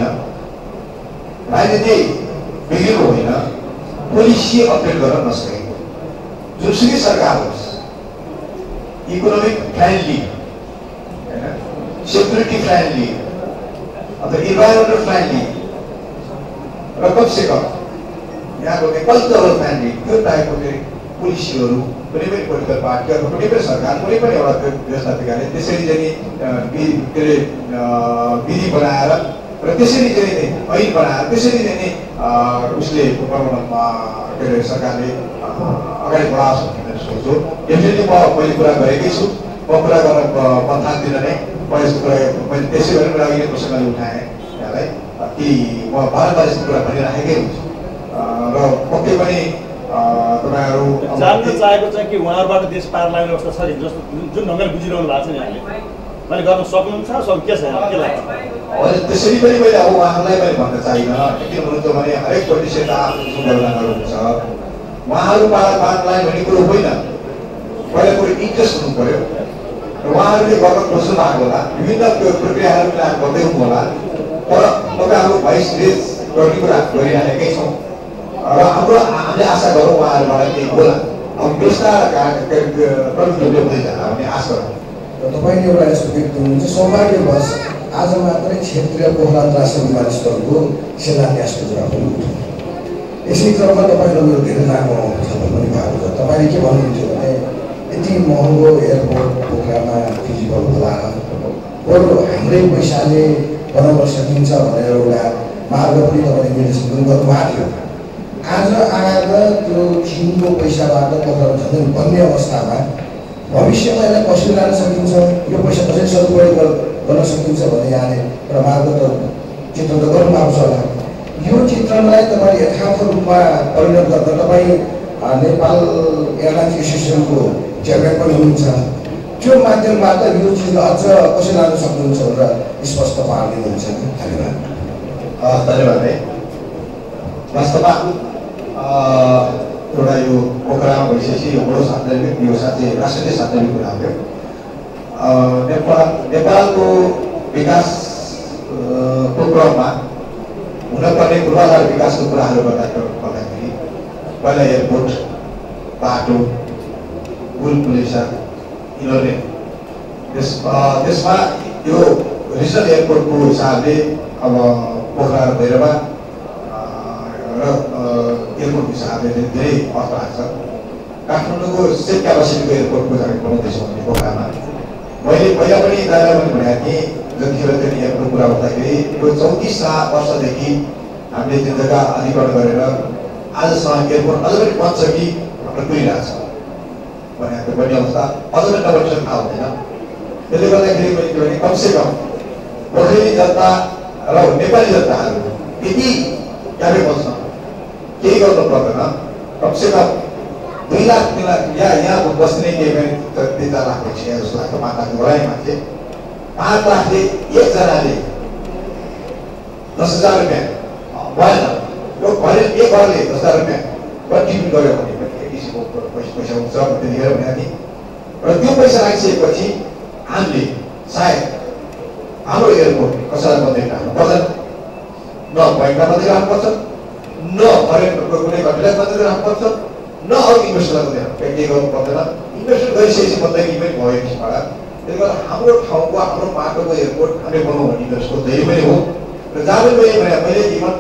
राजनीति बिग्रेको होइन, पोलिसी अपडेट गर्न नसकेको जुनसुकै सरकार होस् इकोनोमिक फ्रेन्डली होइन, सेक्युरिटी फ्रेन्डली अथवा इन्भाइरोमेन्टल फ्रेन्डली र कमसेकम यहाँको कल्चरल फ्रेन्डली त्यो टाइपको चाहिँ पोलिसीहरू कुनै पनि पोलिटिकल पार्टी अथवा कुनै पनि सरकार कुनै पनि एउटा व्यवस्थापिकाले त्यसरी चाहिँ के अरे विधि बनाएर र त्यसरी चाहिँ ऐन बनाएर त्यसरी चाहिँ उसले बनाउनमा के अरे सरकारले अगाडि बढाओस् भन्ने सोच्छु। डेफिनेटली मैले कुरा गरेकै छु, म कुरा गर्न पन्थान दिन नै यसको कुरा मैले त्यसै भने कुरा अघि प्रसङ्गले उठाएँ यहाँलाई कि म बारम्बार यस्तो कुरा भनिराखेकै हुन्छु र पक्कै पनि तपाईँहरू जान्न चाहेको चाहिँ कि उहाँहरूबाट देश पार लाग्ने अवस्था छ जस्तो जुन ढङ्गले बुझिरहनु भएको छ नि यहाँले मैले गर्न सक्नुहुन्छ के छ के लाग्छ? त्यसरी पनि मैले अब उहाँहरूलाई मैले भन्न चाहिनँ किन भन्नुहुन्छ भने हरेक पोलिटिसियन आफ्नो योगदानहरू हुन्छ। उहाँहरू पार्टलाई भन्ने कुरो होइन, पहिला कुरो इन्ट्रेस्ट हुनु पऱ्यो र उहाँहरूले गर्न खोज्नु भएको होला, विभिन्न प्रक्रियाहरू पनि गर्दै हुनु होला। तर तपाईँहरू भोइस रेज गर्ने कुरा गरिराखेकै छौँ र हामीले आशा गरौँ उहाँहरूबाट केही होला। अब व्यवस्था प्रविधिले हुँदै जाला भन्ने आशा गरौँ। तपाईँले एउटा यस्तो व्यक्ति हुनुहुन्छ सौभाग्यवश आज मात्रै क्षेत्रीय पोखरा अन्तर्राष्ट्रिय विमानस्थलको शिलान्यासको कुरा पनि उठ्यो। यसै क्रममा तपाईँको मेरो धेरै लामो छलफल पनि भएको छ। तपाईँले के भन्नुहुन्थ्यो भने यति महँगो एयरपोर्ट पोखरामा फिजिबल होला, बरु हाम्रै पैसाले बनाउन सकिन्छ भनेर एउटा मार्ग पनि तपाईँले निर्देशन गर्नुभएको थियो। आज आएर त्यो चिनको पैसाबाट पोखरा झन्डै बन्ने अवस्थामा भविष्यमा यसलाई कसरी लान सकिन्छ, यो पैसा कसरी सदुपयोग गर्न सकिन्छ भन्ने यहाँले एउटा मार्ग त चित्र त गर्नुभएको छ होला। यो चित्रणलाई तपाईँ यथार्थ रूपमा परिणत गर्न तपाईँ नेपाल एयरलाइन्स एसोसिएसनको चेयरम्यान पनि हुनुहुन्छ। त्यो माध्यमबाट यो चिजलाई अझ कसरी लान सक्नुहुन्छ भनेर स्पष्ट पारिदिनुहुन्छ। धन्यवाद। धन्यवाद है। वास्तवमा एउटा यो पोखरामा भइसकेपछि यो बडो सान्दर्भिक यो साँच्चै राष्ट्रिय सान्दर्भिक कुरा हो। नेपालको विकासको क्रममा हुनपर्ने पूर्वाधार विकासको कुराहरू गर्दाखेरि पहिला एयरपोर्ट, बाटो, पुल पुलिसा यिनीहरूले त्यसमा यो रिजनल एयरपोर्टको हिसाबले अब पोखरा र भैरवा र एयरपोर्टको हिसाबले धेरै अर्थ लाग्छ। काठमाडौँको सेट क्यापासिटीको एयरपोर्टको हामी बनाउँदैछौँ भने पोखरामा मैले पहिला पनि दाइलाई पनि भनेको थिएँ जतिखेर त्यो एयरपोर्टको कुरा गर्दाखेरि यो 34 वर्षदेखि हामीले त्यो जग्गा अधिग्रहण गरेर आजसम्म एयरपोर्ट अझ पनि बन्छ कि भनेर कुरिरहेको छ भनेको बन्ने अवस्था अझ पनि डबल थाहा हुँदैन। त्यसले गर्दाखेरि मैले के भने कमसेकम गोर्खाली जनता र नेपाली जनताहरू यति क्यापेबल छ केही गर्नु पर्दैन। कमसेकम 2 लाख 3 लाख यहाँ बस्ने केही पनि 3-4 लाख छ जस्तो लाग्छ। 5 लाख गराए मान्छे 5 लाखले एकजनाले 10,000 रुपियाँ भएन। यो घरले एक घरले 10,000 रुपियाँ कन्ट्रिब्युट गर्यो भने पनि एक किसिमको पैसा हुन्छ त्यतिखेर भने नि। र त्यो पैसा राखिसकेपछि हामीले सायद हाम्रो एयरपोर्ट कसैलाई मात्रै राख्नु पर्दैन, न बैंकमा मात्रै राख्नुपर्छ, न फरेनको कुनै कन्ट्रीलाई मात्रै राख्नुपर्छ, न अरू इन्भेस्टरलाई मात्रै केही गर्नु पर्दैन। इन्भेस्टर गरिसकेपछि मात्रै नि पनि भयो यसबाट। त्यसले गर्दा हाम्रो ठाउँको हाम्रो माटोको एयरपोर्ट हामीले बनाउँ भन्ने मेरो सोचाइ पनि हो। र जहाँ पनि मैले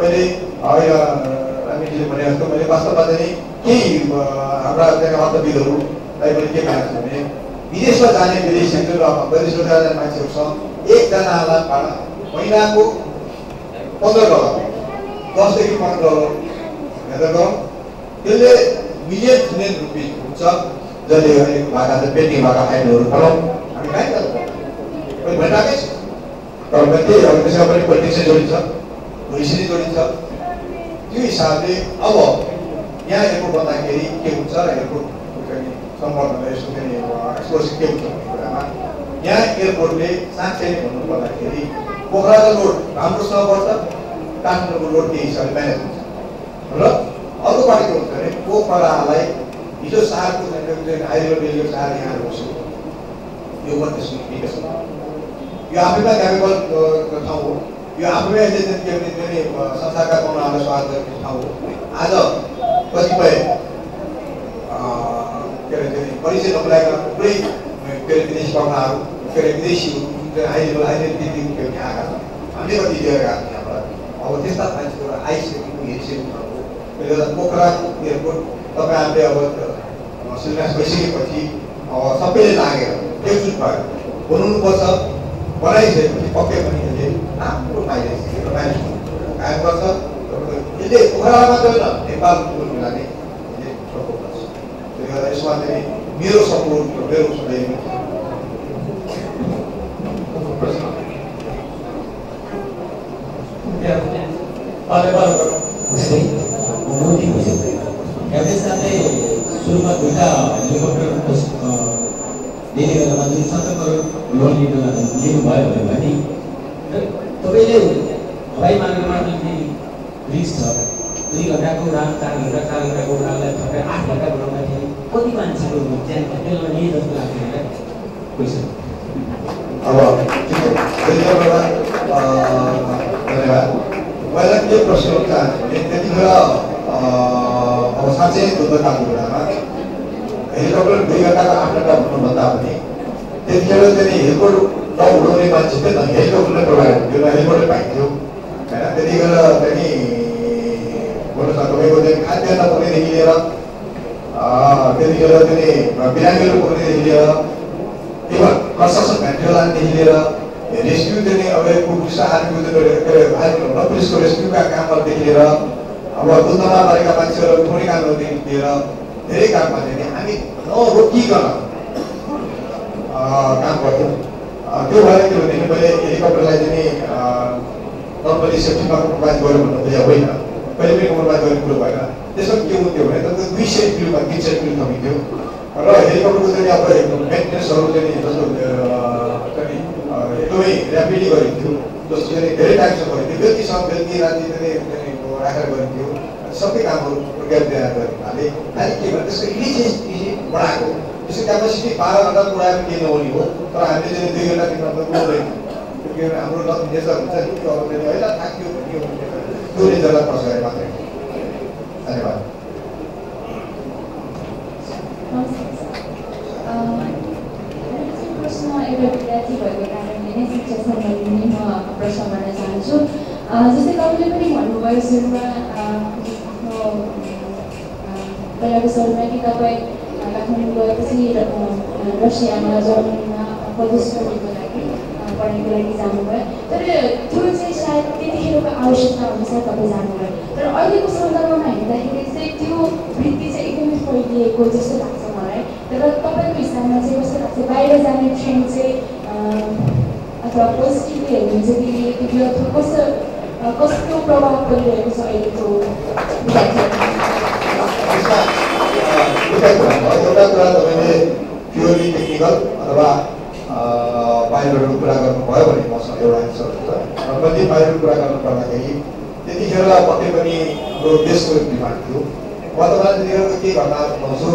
रामीजीले भने जस्तो मैले वास्तवमा चाहिँ केही हाम्रा त्यहाँ अर्थविदहरूलाई मैले के भनेको छु भने विदेशमा जाने विदेशीहरू र विदेशमा जाने मान्छेहरूसँग एकजनालाई महिनाको $15 $10 देखि $15 हेर्दा गरौँ त्यसले मिलियन रुपियाँ हुन्छ। जसले भएका पेन्टिङ भएका फाइलहरू बनाउँ हामी कहीँ जानु पर्दैन भनिरहेकै छु। तर त्यही अब त्यसमा पनि पोलिटिक्सै जोडिन्छ, भोइसरी जोडिन्छ। त्यो हिसाबले अब यहाँ एयरपोर्ट बन्दाखेरि के हुन्छ र एयरपोर्ट सम्बन्धमा यसो पनि एक्सप्लोसिभ के हुन्छ भन्ने कुरामा यहाँ एयरपोर्टले साँच्चै नै भन्नु पर्दाखेरि पोखराको लोड राम्रोसँग बढ्छ, काठमाडौँको लोड त्यही हिसाबले म्यानेज हुन्छ। र अर्को पार्टी के हुन्छ भने पोखरालाई हिजो सारको हाइड्रो डेलिभर सार यहाँ बस्यो यो पनि त्यसको विकास हो। यो आफैमा क्यापेबल ठाउँ हो। यो आफैमा यसले संसारका पाउनाहरूलाई स्वागत गर्ने ठाउँ हो। आज कतिपय के अरे परिचय नपुर्याएका पुरै के अरे विदेशी पाउनाहरू के अरे विदेशीहरू आइदिनु आएका छन्। हामीले कति लिएर गएको यहाँबाट अब त्यस्ता मान्छेहरू आइसकेको हेरिसकेको ठाउँ हो। त्यसले गर्दा पोखरा एयरपोर्ट तपाईँहरूले अब शिलान्यास भइसकेपछि सबैले लागेर एकजुट भएर बनाउनुपर्छ। बनाइसकेपछि पक्कै पनि यसले राम्रो कायम गर्छ। यसले पोखरा मात्र होइन नेपालको लागि यसले सपोर्ट गर्छ। त्यसले गर्दा यसमा चाहिँ मेरो सपोर्ट मेरो सधैँ सुरुमा दुईटा हेलिकप्टर दिने बेलामा जुन 70 करोड लोन लिनुभयो भने तपाईँले हवाई मार्गमा जुन रिस्क छ 2 घन्टाको उडान 4 घन्टाको उडानलाई थपेर 8 घन्टा बनाउँदाखेरि कति मान्छेको ज्यान खतेला नि जस्तो लाग्छ मलाई क्वेसन। अब धन्यवाद। मैले के प्रश्न गर्न चाहन्छु भने त्यतिखेर अब साँच्चै दुर्घटनाको बेलामा हेलिकप्टर 2 घन्टाको 8 घन्टा भन्नुभन्दा पनि त्यतिखेर चाहिँ हेलिकप्टर नउडाउने मान्छे थियो न, हेलिकप्टरले प्रोभाइड हुन्थ्यो न, हेलिकप्टर पाइन्थ्यो होइन। त्यतिखेर चाहिँ भन्नु छ तपाईँको चाहिँ खाद्यान्न पुग्नेदेखि लिएर त्यतिखेर चाहिँ बिरामीहरू पुग्नेदेखि लिएर इभन कन्स्ट्रक्सन भ्यान्टीवालादेखि लिएर रेस्क्यु चाहिँ अब पुलिस आर्मीको पुलिसको रेस्क्युका कामहरूदेखि लिएर अब दुधमा परेका मान्छेहरू उठाउने कामहरूदेखि लिएर धेरै काममा चाहिँ हामी नरोकिकन काम गर्थ्यौँ। त्यो भएर के भनेदेखि मैले हेलिकप्टरलाई चाहिँ नर्मली सेफ्टीमा कम्प्रोमाइज गर्यो भन्नु बुझा होइन, कहिले पनि कम्प्रोमाइज गर्ने कुरो भएन। त्यसमा के हुन्थ्यो भने तपाईँको 200 किलोमा 300 किलो थपिन्थ्यो र हेलिकप्टरको चाहिँ अब मेन्टेनेन्सहरू चाहिँ जस्तो एकदमै ऱ्यापिडली गरिन्थ्यो, जस्तो चाहिँ धेरै टाइमसम्म गरिन्थ्यो, बेलुकीसम्म बेलुकी राति राखेर गरिन्थ्यो, सबै कामहरू प्रोग्राम तयार गर्नाले अहिले के भने त्यसको इफिसियन्सी बढाएको, त्यसको क्यापेसिटी 12 घन्टा उडाएर के नहुने हो, तर हामीले चाहिँ 2 घन्टा 3 घन्टा उडाउँदैन, किनभने हाम्रो नेचर हुन्छ नि त्यो अब चाहिँ होइन थाक्यो के हुन्छ त्यो नेचरलाई प्रश्न गरे मात्रै। धन्यवाद। प्रश्न एउटा विद्यार्थी भएको कारणले नै शिक्षा सम्बन्धी नै म प्रश्न गर्न चाहन्छु। जस्तै तपाईँले पनि भन्नुभयो सुरुमा आफ्नो पहिलाको सुरुमा कि तपाईँ काठमाडौँ गएपछि रसियामा जर्मनीमा पदोन्नतिको लागि पढाइको लागि जानुभयो, तर त्यो चाहिँ सायद त्यतिखेरको आवश्यकता अनुसार तपाईँ जानुभयो, तर अहिलेको सन्दर्भमा हेर्दाखेरि चाहिँ त्यो वृत्ति चाहिँ एकदमै फैलिएको जस्तो लाग्छ मलाई। तर तपाईँको हिसाबमा चाहिँ कस्तो लाग्छ, बाहिर जाने ट्रेन्ड चाहिँ अथवा पोजिटिभली हेर्नुहुन्छ कि नेगेटिभली अथवा कस्तो प्रभाव परिरहेको छ अहिलेको एउटा कुरा तपाईँले प्योरली टेक्निकल अथवा बाहिरको कुरा गर्नुभयो भने मसँग एउटा एन्सर हुन्छ र कति बाहिरको कुरा गर्नु पर्दाखेरि त्यतिखेर पक्कै पनि हाम्रो देशको डिमान्ड थियो। वर्तमान त्यतिखेरको के घटना भन्छु,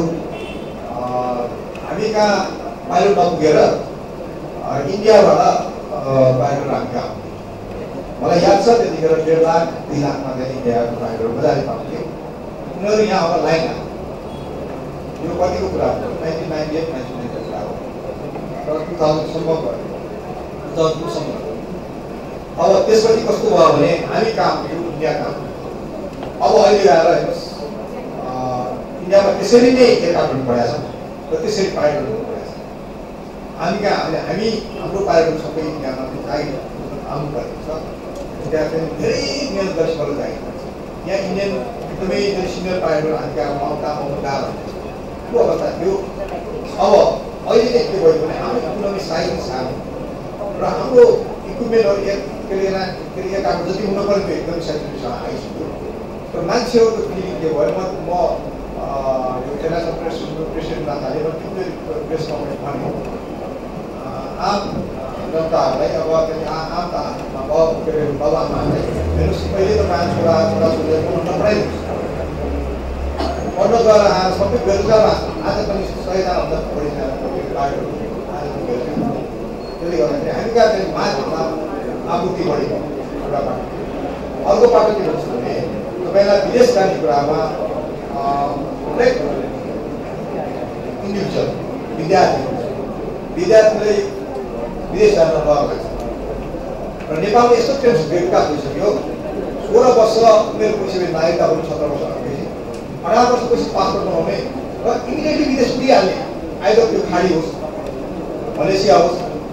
हामी कहाँ पाइलट नपुगेर इन्डियाबाट पाइलट हामी कहाँ आउँथ्यो। मलाई याद छ त्यतिखेर 1.5 लाख 2 लाखमा चाहिँ इन्डियाको पाइलट मजाले पाउँथ्यो, उनीहरू यहाँ अब लाइन आयो। यो कतिको कुरा हो, 1998-1999 को कुरा हो, तर 2000सम्म भयो, 2002सम्म। अब त्यसपछि कस्तो भयो भने हामी काम गऱ्यौँ, इन्डिया काम। अब अहिले आएर हेर्नुहोस् इन्डियामा त्यसरी नै एयरक्राफ्ट पढाएको छ र त्यसरी पाइलट पढाएको छ। हामी कहाँ हामी हाम्रो पाइलट सबै इन्डियामा चाहियो आउनुपर्ने छ। त्यहाँ चाहिँ धेरै मेहनत गरेर चाहिएको छ। यहाँ इन्डियन एकदमै सिनियर पाइलट हामी कहाँ आउनु गाह्रो त्यो अवस्था थियो। अब अहिले चाहिँ के भयो भने हाम्रो इकोनोमी साइज सानो र हाम्रो इक्विपमेन्टहरू के अरे एयरक्राफ्ट जति हुनुपर्ने थियो एकदमै सेन्सिटिभसँग आइसक्यो। तर मान्छेहरूको फिलिङ के भयो, म इन्टरनेसनल प्रेसिडेन्ट नाताले प्रेस कन्फरेन्स भने आम जनताहरूलाई अब आम के अरे बाबुआमाहरूलाई हेर्नुहोस्, पहिले त मान्छे छोराछोरीहरू पढ्न गएर आएर सबै बेरोजगार आज पनि 100जनाभन्दा बढीजना पाइलटहरू आज पनि बेरोजगार। त्यसले गर्दाखेरि हामी कहाँ चाहिँ मान्छेमा आपूर्ति बढेको एउटा बाटो। अर्को बाटो के भन्छ भने तपाईँलाई विदेश जाने कुरामा हरेक इन्डिभिजुअल विद्यार्थीले विदेश जान डर लाग्छ र नेपालमा यस्तो ट्रेन्ड विकास भइसक्यो। 16 वर्ष उमेर पुगिसकेपछि नागरिकता पनि 17 वर्ष भएपछि 18 वर्षपछि पासपोर्ट बनाउने र इमिडिएटली विदेश पुगिहाल्ने, आइदर त्यो खाडी होस्, मलेसिया होस्,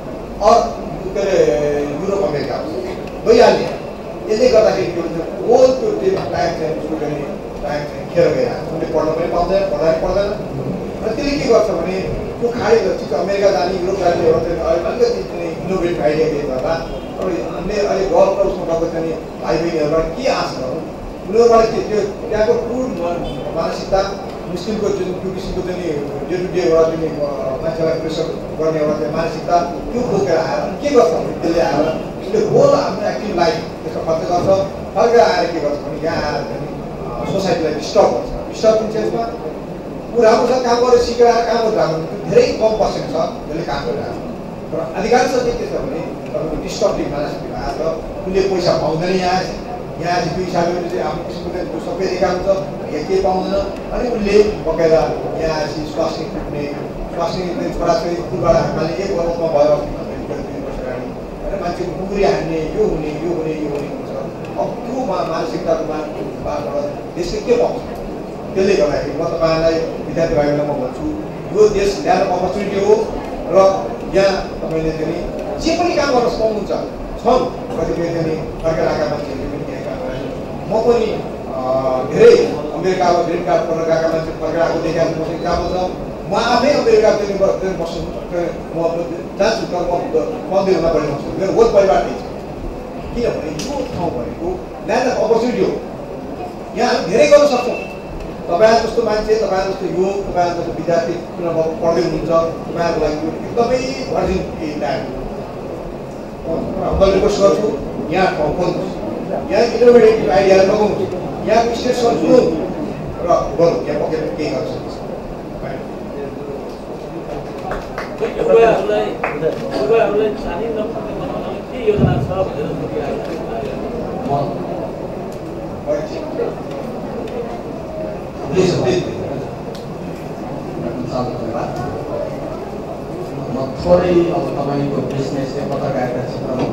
के अरे युरोप अमेरिका होस्, गइहाल्ने। यसले गर्दाखेरि के हुन्छ, होल त्यो टाइम चाहिँ उसको टाइम चाहिँ खेर गइरहेको, उसले पढ्न पनि पाउँदैन, पढाइ पढ्दैन र त्यसले के गर्छ भने त्यो खाडी ठिक अमेरिका जाने युरोप जाने एउटा अलिकति इनोभेटिभ आइडिया के गर्दा अब हामीले अहिले गल्फ र उसमा गएको चाहिँ भाइ बहिनीहरूबाट के आशा गरौँ, उनीहरूबाट के त्यो त्यहाँको टुर मानसिकता मुस्लिमको जुन त्यो किसिमको चाहिँ डे टु डे एउटा जुन मान्छेलाई प्रेसर गर्ने एउटा चाहिँ मानसिकता त्यो बोकेर आएर के गर्छ भने त्यसले आएर उसले होल आफ्नो एक्टिभ लाइफ त्यसमा खर्च गर्छ, फर्केर आएर के गर्छ भने यहाँ आएर चाहिँ सोसाइटीलाई डिस्टर्ब गर्छ। डिस्टर्ब हुन्छ यसमा ऊ राम्रोसँग काम गरेर सिकेर आएर काम गर्दा धेरै कम पर्सेन्ट छ जसले काम गरिरहेको छ। तर अधिकांश चाहिँ के छ भने तपाईँको डिस्टर्बिङ मानसिकता आएर उसले पैसा पाउँदैन, यहाँ चाहिँ त्यो हिसाबले चाहिँ आफ्नो किसिमको चाहिँ सबै दिएका हुन्छ, यहाँ केही पाउँदैन। अनि उसले बकाएर यहाँ स्वास्थ्य कुट्ने, स्वास्थ्य छोराछोरी स्कुलबाट हामीले 1 वर्षमा भयो होइन मान्छे कुकुरी हान्ने, यो हुने हुन्छ। अब त्यो मानसिकताबाट देशले के पाउँछ? त्यसले गर्दाखेरि म तपाईँलाई विद्यार्थी भाइहरूलाई म भन्छु, यो देश ल्यान्ड अफ अपर्च्युनिटी हो र यहाँ तपाईँले चाहिँ जे पनि काम गर्न पाउनुहुन्छ। छन् कतिपय चाहिँ फर्केर आएका मान्छेहरूले पनि यहाँ काम गरेर म पनि धेरै अमेरिकामा ग्रिन कार्ड पढेर गएका मान्छे फर्केर आएको देखाएको मसँग काम छ। म आफै अमेरिका चाहिँ बस्नु म जान्छु, तर म मन्दिरमा बढी बस्छु, मेरो होल परिवार त्यही छ। किनभने यो ठाउँ भनेको ल्यान्ड अफ अपर्च्युनिटी हो। यहाँ हामी धेरै गर्न सक्छौँ। तपाईँ जस्तो मान्छे, तपाईँ जस्तो युवक, तपाईँ जस्तो विद्यार्थी पढ्दै हुनुहुन्छ, तपाईँहरूको लागि यो एकदमै भर्जिन ल्यान्ड हो। म रिक्वेस्ट गर्छु यहाँ ठाउँ खोल्नुहोस्, यहाँ इनोभेटिभ आइडियाहरू लगाउनुहोस्, यहाँको स्टेटसहरू सुनौँ र गरौँ। यहाँ पक्कै पनि केही गर्न सक्छ। युवाहरूलाई चाहिँ नफाल्ने बनाउन के योजना छ भनेर म थोरै अब तपाईँको बिजनेस पत्रकारिता क्षेत्रमा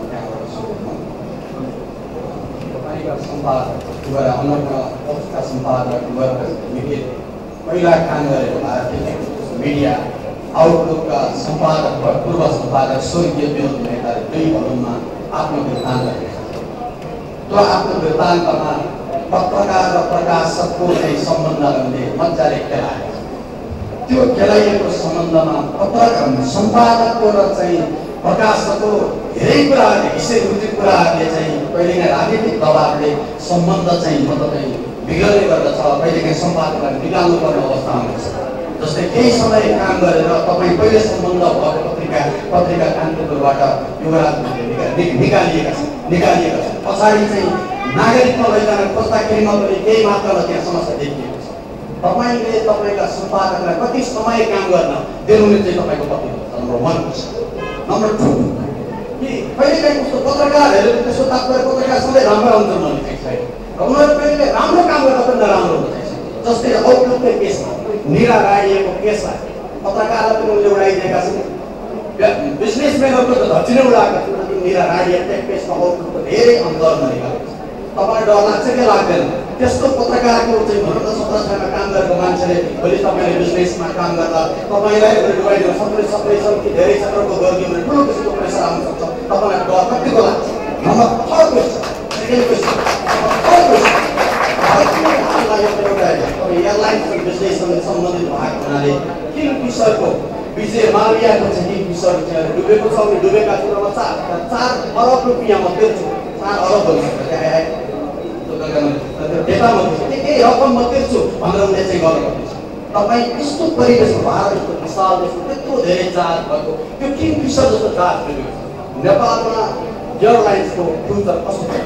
तपाईँका सम्पादक अन्नपूर्ण पक्षका सम्पादक पहिला काम गरेको भारतीय मिडिया आउटलुकका सम्पादक पूर्व सम्पादक स्वर्गीय विनोद नेताले 2 भवनमा आफ्नो वृत्तान्त गरेका छन्। त्यो आफ्नो वृत्तान्तमा पत्रकार र प्रकाशकको चाहिँ सम्बन्धहरूले मजाले खेलाएको छ। त्यो खेलाइएको सम्बन्धमा पत्रकार सम्पादकको र चाहिँ प्रकाशकको धेरै कुराहरूले विषयवृत्तिक कुराहरूले चाहिँ कहिलेकाहीँ राजनीतिक दबावले सम्बन्ध चाहिँ मतलब बिग्रने गर्दछ, कहिलेकाहीँ सम्पादकलाई निकाल्नुपर्ने अवस्था आउँछ। जस्तै केही समय काम गरेर तपाईँ पहिले सम्बन्ध भएको पत्रिका कान्तिपुरबाट युवराज निकालिएका छन्। पछाडि चाहिँ नागरिकमा लैजान खोज्दाखेरिमा पनि केही मात्रामा त्यहाँ समस्या देखिएको छ। तपाईँले तपाईँका सम्पादकलाई कति समय काम गर्न दिनुहुने चाहिँ तपाईँको कति नम्बर 1 छ। नम्बर 2 कि कहिलेकाहीँ कस्तो पत्रकारहरूले त्यसो तात्पर्य पत्रकार सधैँ राम्रो हुन्छन् भन्ने चाहिँ छैन र उनीहरू कहिले राम्रो काम गर्दा पनि नराम्रो हुन्छ। जस्तै आउटलुककै केसमा निरा राईको केसलाई पत्रकारलाई पनि उनले उडाइदिएका छन्, बिजनेसम्यानहरूको त धच्चिनै उडाएका छन्। निरा राईको केसमा आउटलुकको धेरै अन्तर ननिकालेको छ। तपाईँलाई डर लाग्छ के लाग्दैन? त्यस्तो पत्रकारको चाहिँ भनौँ न 17 सालमा काम गरेको मान्छेले भोलि तपाईँले बिजनेसमा काम गर्दा तपाईँलाई डुबाइदिनु सबै कि धेरै क्षेत्रको गरिदियो भने ठुलो किसिमको प्रेसर आउन सक्छ। तपाईँलाई डर कतिको लाग्छ? Number 3 question, second question, airlines बिजनेससँग सम्बन्धित भएको हुनाले किङफिसरको विजय माल्यको चाहिँ किङफिसर डुबेको छ भने डुबेका कुरामा 4 अरब रुपियाँ म तिर्छु। 4 अरब डेटामा केही रकम म तिर्छु भनेर उनले चाहिँ गर्नुपर्नेछ। तपाईँ यस्तो परिवेशमा भारत जस्तो विशाल देशमा त्यत्रो धेरै जहाज भएको त्यो किङफिसर जस्तो जहाज डुबेको छ। नेपालमा एयरलाइन्सको फ्युचर कस्तो छ?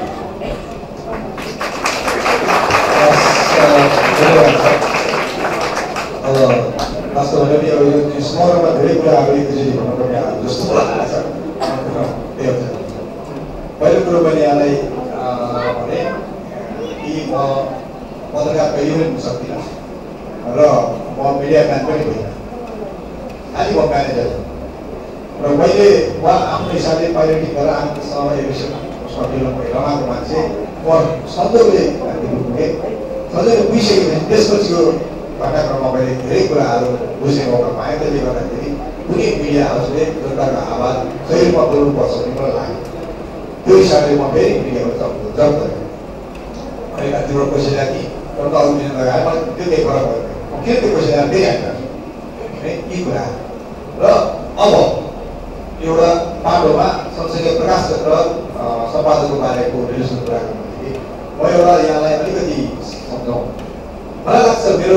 वास्तवमा पनि अब यो समग्रमा धेरै कुराहरू एकचोटि भन्नुपर्ने जस्तो लागेको छ। त्यही हो। पहिलो कुरो मैले यहाँलाई भने कि म पत्रकार कहिले पनि हुन सक्दिनँ र म मिडिया म्यान पनि होइन, खालि म म्यानेजर र मैले उहाँ आफ्नो हिसाबले पाइलटिङ गरेर आफ्नो समय विषयमा रमाएको मान्छे म सधैँ सधैँ बुझिसकेको थिएँ। त्यसपछिको घटनाक्रममा मैले धेरै कुराहरू बुझ्ने मौका पाएँ। त्यसले गर्दाखेरि कुनै मिडिया हाउसले सरकारको आवाज सही रूपमा बोल्नुपर्छ भन्ने मलाई लाग्यो। त्यो हिसाबले म फेरि मिडियामा जब गरेँ। अहिले तिम्रो पैसा कि एउटा अरू दिन लगाएर मलाई त्यो केही फरक भयो। म के त्यो पैसा फेरि आइरहेको छु है यी कुरा। र अब एउटा बाटोमा सँगसँगै प्रकाशक र सम्पादकको बारेको रिलेसन कुरा गर्दाखेरि म एउटा यहाँलाई अलिकति सम्झाउँ। मलाई लाग्छ मेरो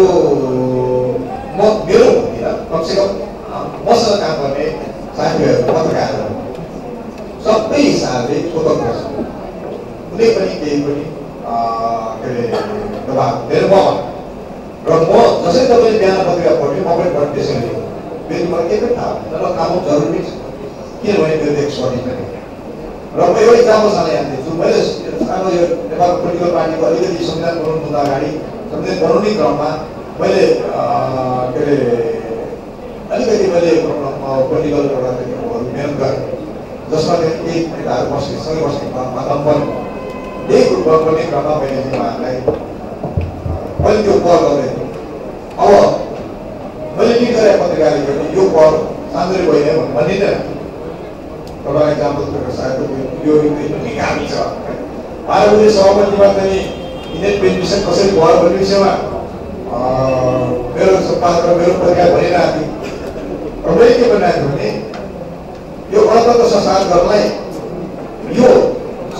भन्दिनँ, कमसेकम मसँग काम गर्ने साथीहरू पत्रकारहरू सबै हिसाबले स्वतन्त्र छ। कुनै पनि केही पनि के अरे दबाब मेरो म र म जसरी तपाईँले बिहान पत्रिका पढ्यो म पनि पढ्ने त्यसैले मेरो मलाई केही पनि थाहा हुँदैन र काम जरुरी छ किनभने मेरो एक्सपर्टिज पनि। र म एउटा इक्जाम्पल सानो यहाँ दिन्छु। मैले सानो यो नेपाल पोलिटिकल पार्टीको अलिकति संविधान बनाउनुभन्दा अगाडि संविधान बनाउने क्रममा मैले के अरे अलिकति मैले पोलिटिकल एउटा मेहनत गरेँ, जसमा केही नेताहरू बस्ने सँगै बस्ने माध्यम बन्यो। यही ग्रुपमा बन्ने क्रममा मैले उहाँहरूलाई मैले त्यो पहल गर्दै थिएँ। अब मैले लिड गरेँ पत्रिकाले पनि यो पहल सान्दरी भएन भनिँदैन। तपाईँलाई इक्जाम्पल सायद यो गामी छ 12 बजे सभापतिमा चाहिँ इन्डियन पेन्सन कसरी भयो भन्ने विषयमा मेरो सम्पादक र मेरो पत्रिका भनिरहेको थिएँ। र मैले के भनिरहेको थिएँ भने यो गणतन्त्र संस्थान गर्नलाई यो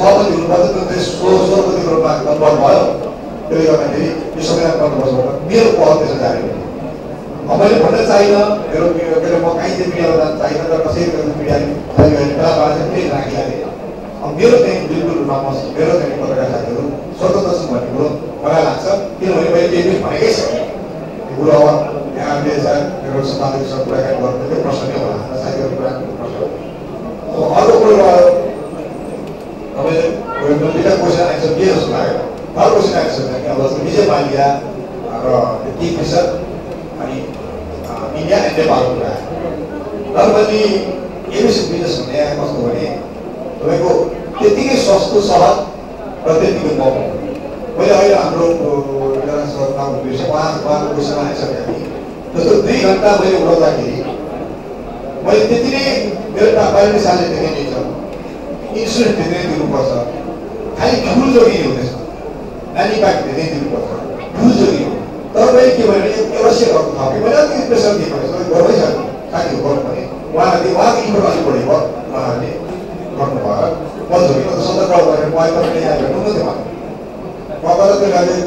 स्वरपतिको रूपमा कन्भर्ट भयो। त्यसले गर्दाखेरि यो संविधान गर्नुपर्छ मेरो पहल त्यसो जारी भयो। मैले भन्न चाहिनँ मेरो म काहीँ चाहिँ मिडियामा जान चाहिनँ र कसैको मिडियाले फेरि राखिहालेँ। मेरो चाहिँ बिल्कुल रूपमा मेरो चाहिँ पत्रकार साथीहरू स्वतन्त्र छन् भन्ने कुरो मलाई लाग्छ। किनभने मैले केही पनि भनेकै छैन यो कुरो। अब यहाँले मेरो सम्पादकसँग कुराकानी गर्नु त्यो प्रश्न नै होला साथीहरू कुरा प्रश्न। अर्को कुरो तपाईँले दुईवटा क्वेसन एन्सर के जस्तो लाग्यो। थर्ड क्वेसन एन्सर चाहिँ अब विजय माल्या र किङफिसर अनि इन्डिया एन्ड नेपालको कुरा। नर्मली एबिसी बिजनेस भन्ने कस्तो भने तपाईँको त्यतिकै सस्तो सहज र त्यतिकै महँगो। मैले अहिले हाम्रो उहाँको क्वेसनमा आइसकेका थिएँ। जस्तो 2 घन्टा मैले उडाउँदाखेरि मैले त्यति नै मेरो बाहिर सालले त्यति नै छ। इन्सुरेन्स त्यति नै दिनुपर्छ। खालि फुल जोगी हुँदैछ। नानी बाइक धेरै दिनुपर्छ। फुल जोगी हो। तर मैले के भने अवश्य गर्नु थपेँ। मैले अलिकति प्रेसर दिएको गर्दै छ साथीहरू गर्नु भने उहाँहरूले उहाँको इन्कम अलिक बढेको उहाँहरूले गर्नुभयो। मजदुरी सन्दर्भ गरेर उहाँ पनि यहाँ हेर्नु थियो मलाई। मलाई त्यो गाडी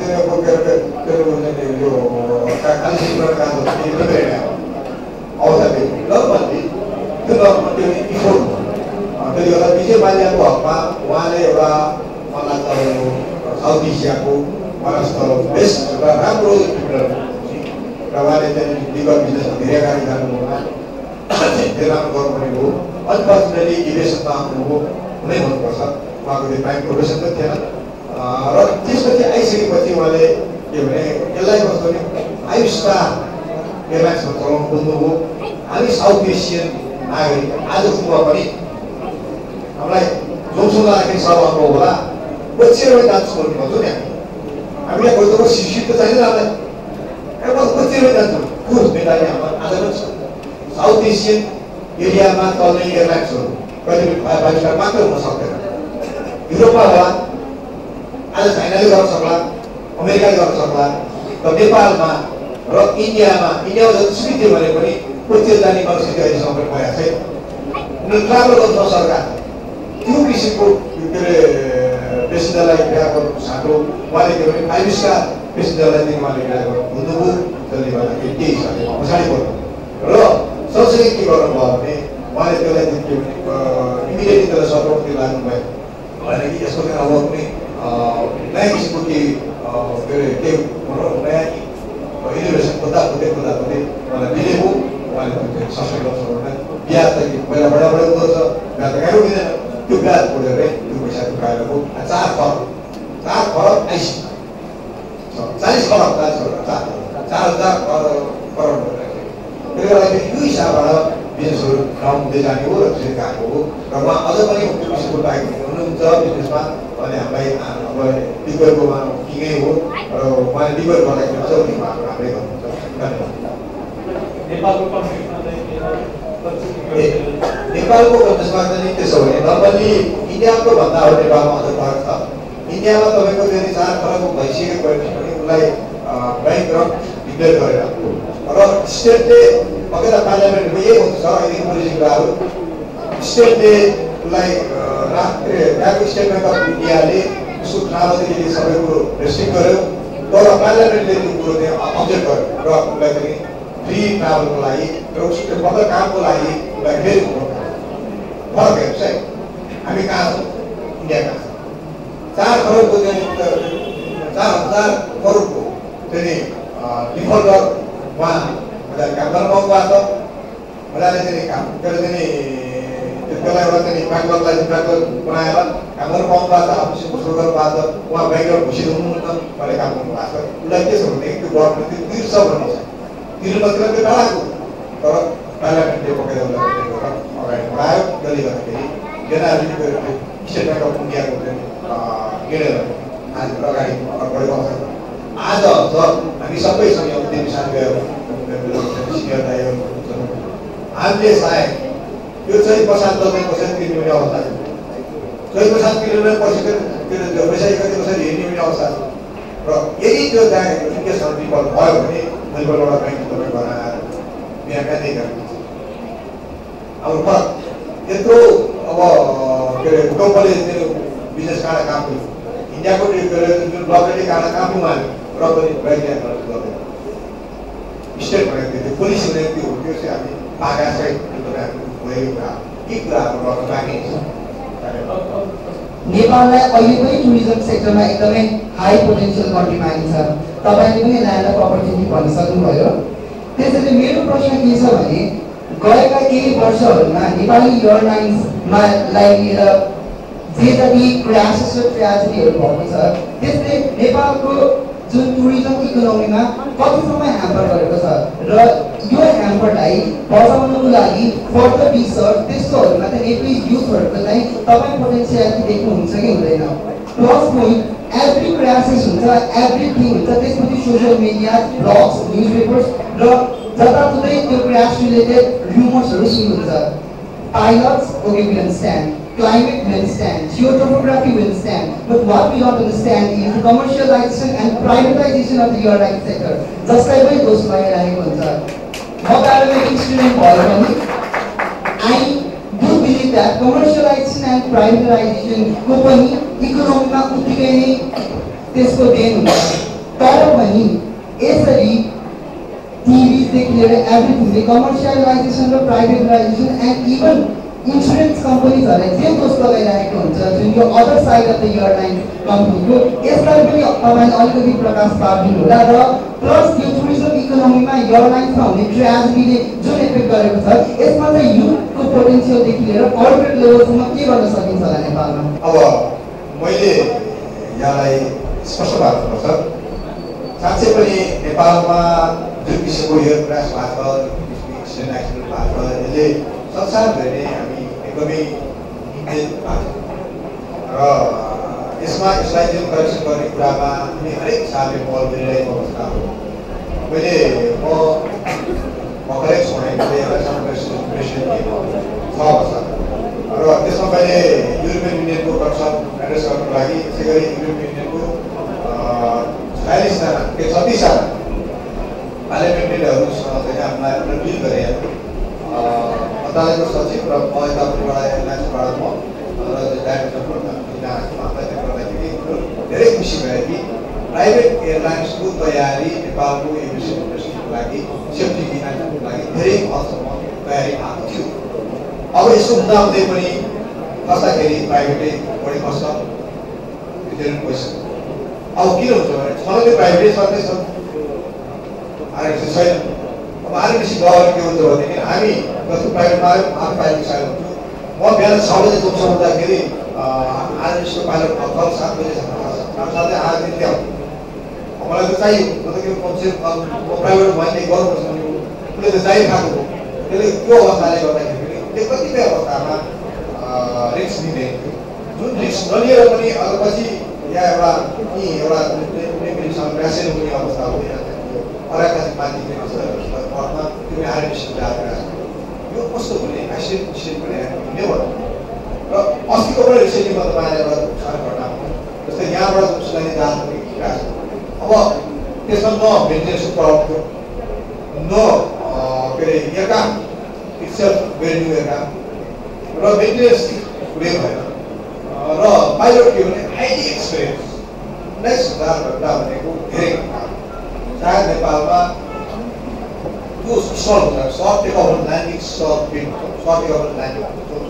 यो खाली काम अवस्था नर्मल्ली त्यो नर्मल त्यो इफोर्ट भयो। त्यसले गर्दा विजय माल्याको हकमा उहाँले एउटा मलाई त साउथ एसियाको बेस्ट एउटा राम्रो क्रिमिनल र उहाँले चाहिँ लिगल बिजनेसमा धेरै अगाडि जानुभयो। धेरै राम्रो गर्नुपर्ने हो। अनफर्चुनेटली इभेसनमा आउनुभयो हुनै भन्नुपर्छ। उहाँको त्यो प्राइम प्रोफेसन पनि थिएन र त्यसपछि आइसकेपछि उहाँले के भने यसलाई कस्तो भने 5 स्टार एयरलाइन्समा चलाउनु खोज्नुभयो। हामी साउथ एसियन नागरिक आजसम्म पनि हामीलाई जोसँग राखेको सवाल होला कोचेर जान्छु भन्ने भन्छौँ नि हामीले कोही त शिक्षित त छैन हामीलाई कोचेर जान्छौँ कुन मेटाली हाम्रो आज पनि छ। साउथ एसियन एरियामा चल्ने एयरलाइन्सहरू कहिले 5 स्टार मात्र हुन सक्दैन। युरोपमा होला आज चाइनाले गर्न सक्ला अमेरिकाले गर्न सक्ला र नेपालमा र इन्डियामा जतिसुकै थियो भने पनि कोचेर जाने मनस्थिति अहिलेसम्म पनि भएका छैन। उनीहरू राम्रो गर्छ सरकार त्यो किसिमको के अरे पेसेन्जरलाई बिहा गर्नु साटो उहाँले के भने 5 स्टार पेसेन्जरलाई चाहिँ उहाँले बिहा गर्नु हुनुभयो। त्यसले गर्दाखेरि केही हिसाबले पछाडि पर्नु र सँगसँगै के गर्नुभयो भने उहाँले त्यसलाई चाहिँ के भने इमिडिएटली त्यसलाई सपोर्ट दिएर लाग्नुभयो होइन कि यसको चाहिँ अब कुनै नयाँ किसिमको के अरे के भनौँ नयाँ इनोभेसन खोज्दा उहाँलाई दिले हो। उहाँले सस्टेन गर्छ बिहा त पहिला बडा हुँदो रहेछ बिहा त कहीँ हुँदैन। त्यो बिहा खोजेर त्यो पैसा चुकाएको 4 खरब 40 खरब 4,000 करोड त्यसले गर्दाखेरि यो हिसाबबाट बिजनेसहरू डाउन हुँदै जाने हो र त्यसरी गएको हो। र उहाँ अझ पनि त्यो किसिमको बाइक हुनुहुन्छ बिजनेसमा। अनि हामीलाई अब लिगरको किङै हो र उहाँले लिगर गर्दाखेरि अझ पनि राम्रै गर्नुहुन्छ। नेपालको कन्टेक्समा चाहिँ त्यसो भने नर्मली इन्डियाको भन्दा अब नेपालमा अझ फरक छ। इन्डियामा तपाईँको चाहिँ 4 खरब भइसकेको भने उसलाई ब्याङ्क्रप्ट डिक्लेयर गरेर र स्टेटले अघिल्ला पार्लियामेन्टमा यही हुन्छ अहिलेको पोलिसी कुराहरू स्टेटले उसलाई ब्याङ्क स्टेटमेन्ट अफ इन्डियाले उसको ट्राभलदेखि लिएर सबै कुरो रेस्ट्रिक्ट गर्यो। तर पार्लियामेन्टले त्यो कुरो चाहिँ अब्जेक्ट गर्यो र उसलाई चाहिँ फ्री ट्राभलको लागि र उसको मतलब कामको लागि उसलाई फेरि फरक हेर्नुहोस् है। हामी कहाँ छौँ इन्डिया कहाँ छ 4 खरबको चाहिँ 4,000 करोडको चाहिँ डिफल्टर उहाँ मजाले काम गर्न पाउनुभएको छ। मजाले चाहिँ काम त्यसले चाहिँ त्यसलाई एउटा चाहिँ ब्याङ्कलाई बनाएर काम गर्न पाउनुभएको छ। आफ्नो सुरु गर्नुभएको छ। उहाँ ब्याङ्कबाट घुसित हुनुहुन्न उहाँले काम गर्नुभएको छ। उसलाई के छ भनेदेखि त्यो गभर्मेन्टले त्यो तिर्छ भन्ने छ। तिर्नु मात्र त्यो टाढाको तर पार्लियामेन्टले पकाएर उसलाई अगाडि बढायो। त्यसले गर्दाखेरि जेनरली स्टेट ब्याङ्क अफ इन्डियाको चाहिँ निर्णय आज अगाडि बढेको छ। आज हामी सबैसँग उद्यमी साथीहरू सिनियर दाइहरू हामीले सायद यो चाहिँ कसरी तिर्ने हुने अवस्था छ। कसरी तिर्ने पैसा कसरी हेर्ने हुने अवस्था छ। र यदि त्यो केसहरू डिफल्ट भयो भने एउटा ब्याङ्क तपाईँ बनाएर बिहा नै गर्नु अब यत्रो अब के अरे भूकम्पले त्यो बिजनेस कहाँ काम गर्यो इन्डियाको ट्रिप गरेर जुन ब्लकले काठमाडौँमा र पनि वैज्ञानिक गर्दैन स्टेट भनेको त्यो पुलिस हुने त्यो हो त्यो चाहिँ हामी पाका चाहिँ भएको कुरा के कुराहरू गर्न बाँकी छ नेपाललाई अहिले पनि टुरिज्म सेक्टरमा एकदमै हाई पोटेन्सियल कन्ट्री मानिन्छ तपाईँले पनि ल्यान्ड अफ अपर्च्युनिटी भन्न सक्नुभयो त्यसैले मेरो प्रश्न के छ भने गएका केही वर्षहरूमा नेपाली एयरलाइन्समा लिएर जे जति क्रासेस र ट्रेजेडीहरू भएको छ त्यसले नेपालको जुन टुरिज्म इकोनोमीमा कतिसम्म ह्याम्पर गरेको छ र यो ह्याम्परलाई बचाउनको लागि फर्दर रिसर्च त्यस्तोहरूमा चाहिँ नेपाली युथहरूको चाहिँ तपाईँ पोटेन्सियालिटी देख्नुहुन्छ कि हुँदैन प्लस पोइन्ट एभ्री क्राइसिस हुन्छ एभ्रिथिङ हुन्छ त्यसपछि social media blogs news papers र जताततै त्यो क्रास रिलेटेड र्युमर्सहरू सुरु हुन्छ pilots okay we understand climate will stand, geotopography will stand, but what we don't understand is the commercialization and privatization of the airline sector. Just like we those भइरहेको हुन्छ म paramedic student भयो भने I do believe that commercialization and privatization को पनि इकोनोमीमा उत्तिकै नै त्यसको देन हुन्छ तर पनि यसरी टिभी देखि लिएर एभ्रिथिङ commercialization र privatization and even इन्सुरेन्स कम्पनीजहरूले जे दोष लगाइरहेको हुन्छ जुन यो other side of the airline कम्पनीको यसलाई पनि तपाईँले अलिकति प्रकाश पारिदिनु होला र प्लस यो टुरिज्म इकोनोमीमा एयरलाइन्समा हुने ट्रेजेडीले जुन इफेक्ट गरेको छ यसमा चाहिँ युथको पोटेन्सियलदेखि लिएर कर्पोरेट लेभलसम्म के गर्न सकिन्छ होला नेपालमा अब मैले यहाँलाई स्पष्ट पार्नुपर्छ साँच्चै पनि नेपालमा जुन किसिमको एयर क्रास भएको छ एक्सिडेन्ट एक्सिडेन्ट भएको छ यसले संसारभरि नै हामी एकदमै र यसलाई जुन करेक्सन गर्ने कुरामा हामी हरेक सालले पहल गरिरहेको अवस्था हो मैले भर्खरै छोडेको प्रेसिडेन्ट 6 वर्ष र त्यसमा मैले युरोपियन युनियनको वर्कसप एड्रेस गर्नको लागि त्यसै गरी युरोपियन युनियनको 46जना 36जना पार्लियामेन्टेरीहरूसँग चाहिँ हामीलाई रिभिल गरे मन्त्रालयको सचिव र यतापट्टिबाट एयरलाइन्सबाट म र धेरै खुसी भए कि प्राइभेट एयरलाइन्सको तयारी नेपालको एभिएसन इन्डस्ट्रीको लागि सेफ्टी डिमान्डको लागि धेरै हदसम्म तयारी भएको थियो अब यसो हुँदाहुँदै पनि खस्दाखेरि प्राइभेटै बढी खस्छ रिटर्न पैसा अब किन हुन्छ भने छँदै प्राइभेटै छँदै छ आरएसी छैन अब आरएसी गएर के हुन्छ भनेदेखि हामी जस्तो प्राइभेटमा आफू पाइलट साइड हुन्छु म बिहान 6 बजे जब हुँदाखेरि आरएसीको पाइलट 7 बजेसम्म साथै आज ल्याउ मलाई त चाहियो मतलब कमसे कम प्राइभेट मैले गर्नुपर्छ भने उसले त चाहिरहेको हो त्यसले त्यो अवस्थाले गर्दाखेरि त्यो कतिपय अवस्थामा रिस्क लिने जुन रिस्क नलिएर पनि अब पछि यहाँ एउटा क्रासेर हुने अवस्था हो अराका माथि परमा त्यो आरएसी यो कस्तो हुने एक्सिडेन्ट पनि हुने भयो र अस्तिको पनि रिसेन्टली म तपाईँलाई एउटा सानो घटना जस्तै यहाँबाट उसलाई जानु अब त्यसमा न मेन्टेनेन्सको प्रब्लम थियो न के अरे aircraft itself very new aircraft र मेन्टेनेन्स पुरै भएन र पाइलट के भने हाइली एक्सपिरियन्स 19,000 घन्टा भनेको धेरै घन्टा सायद नेपालमा त्यो सर्ट हुन्छ short take over landing short take over landing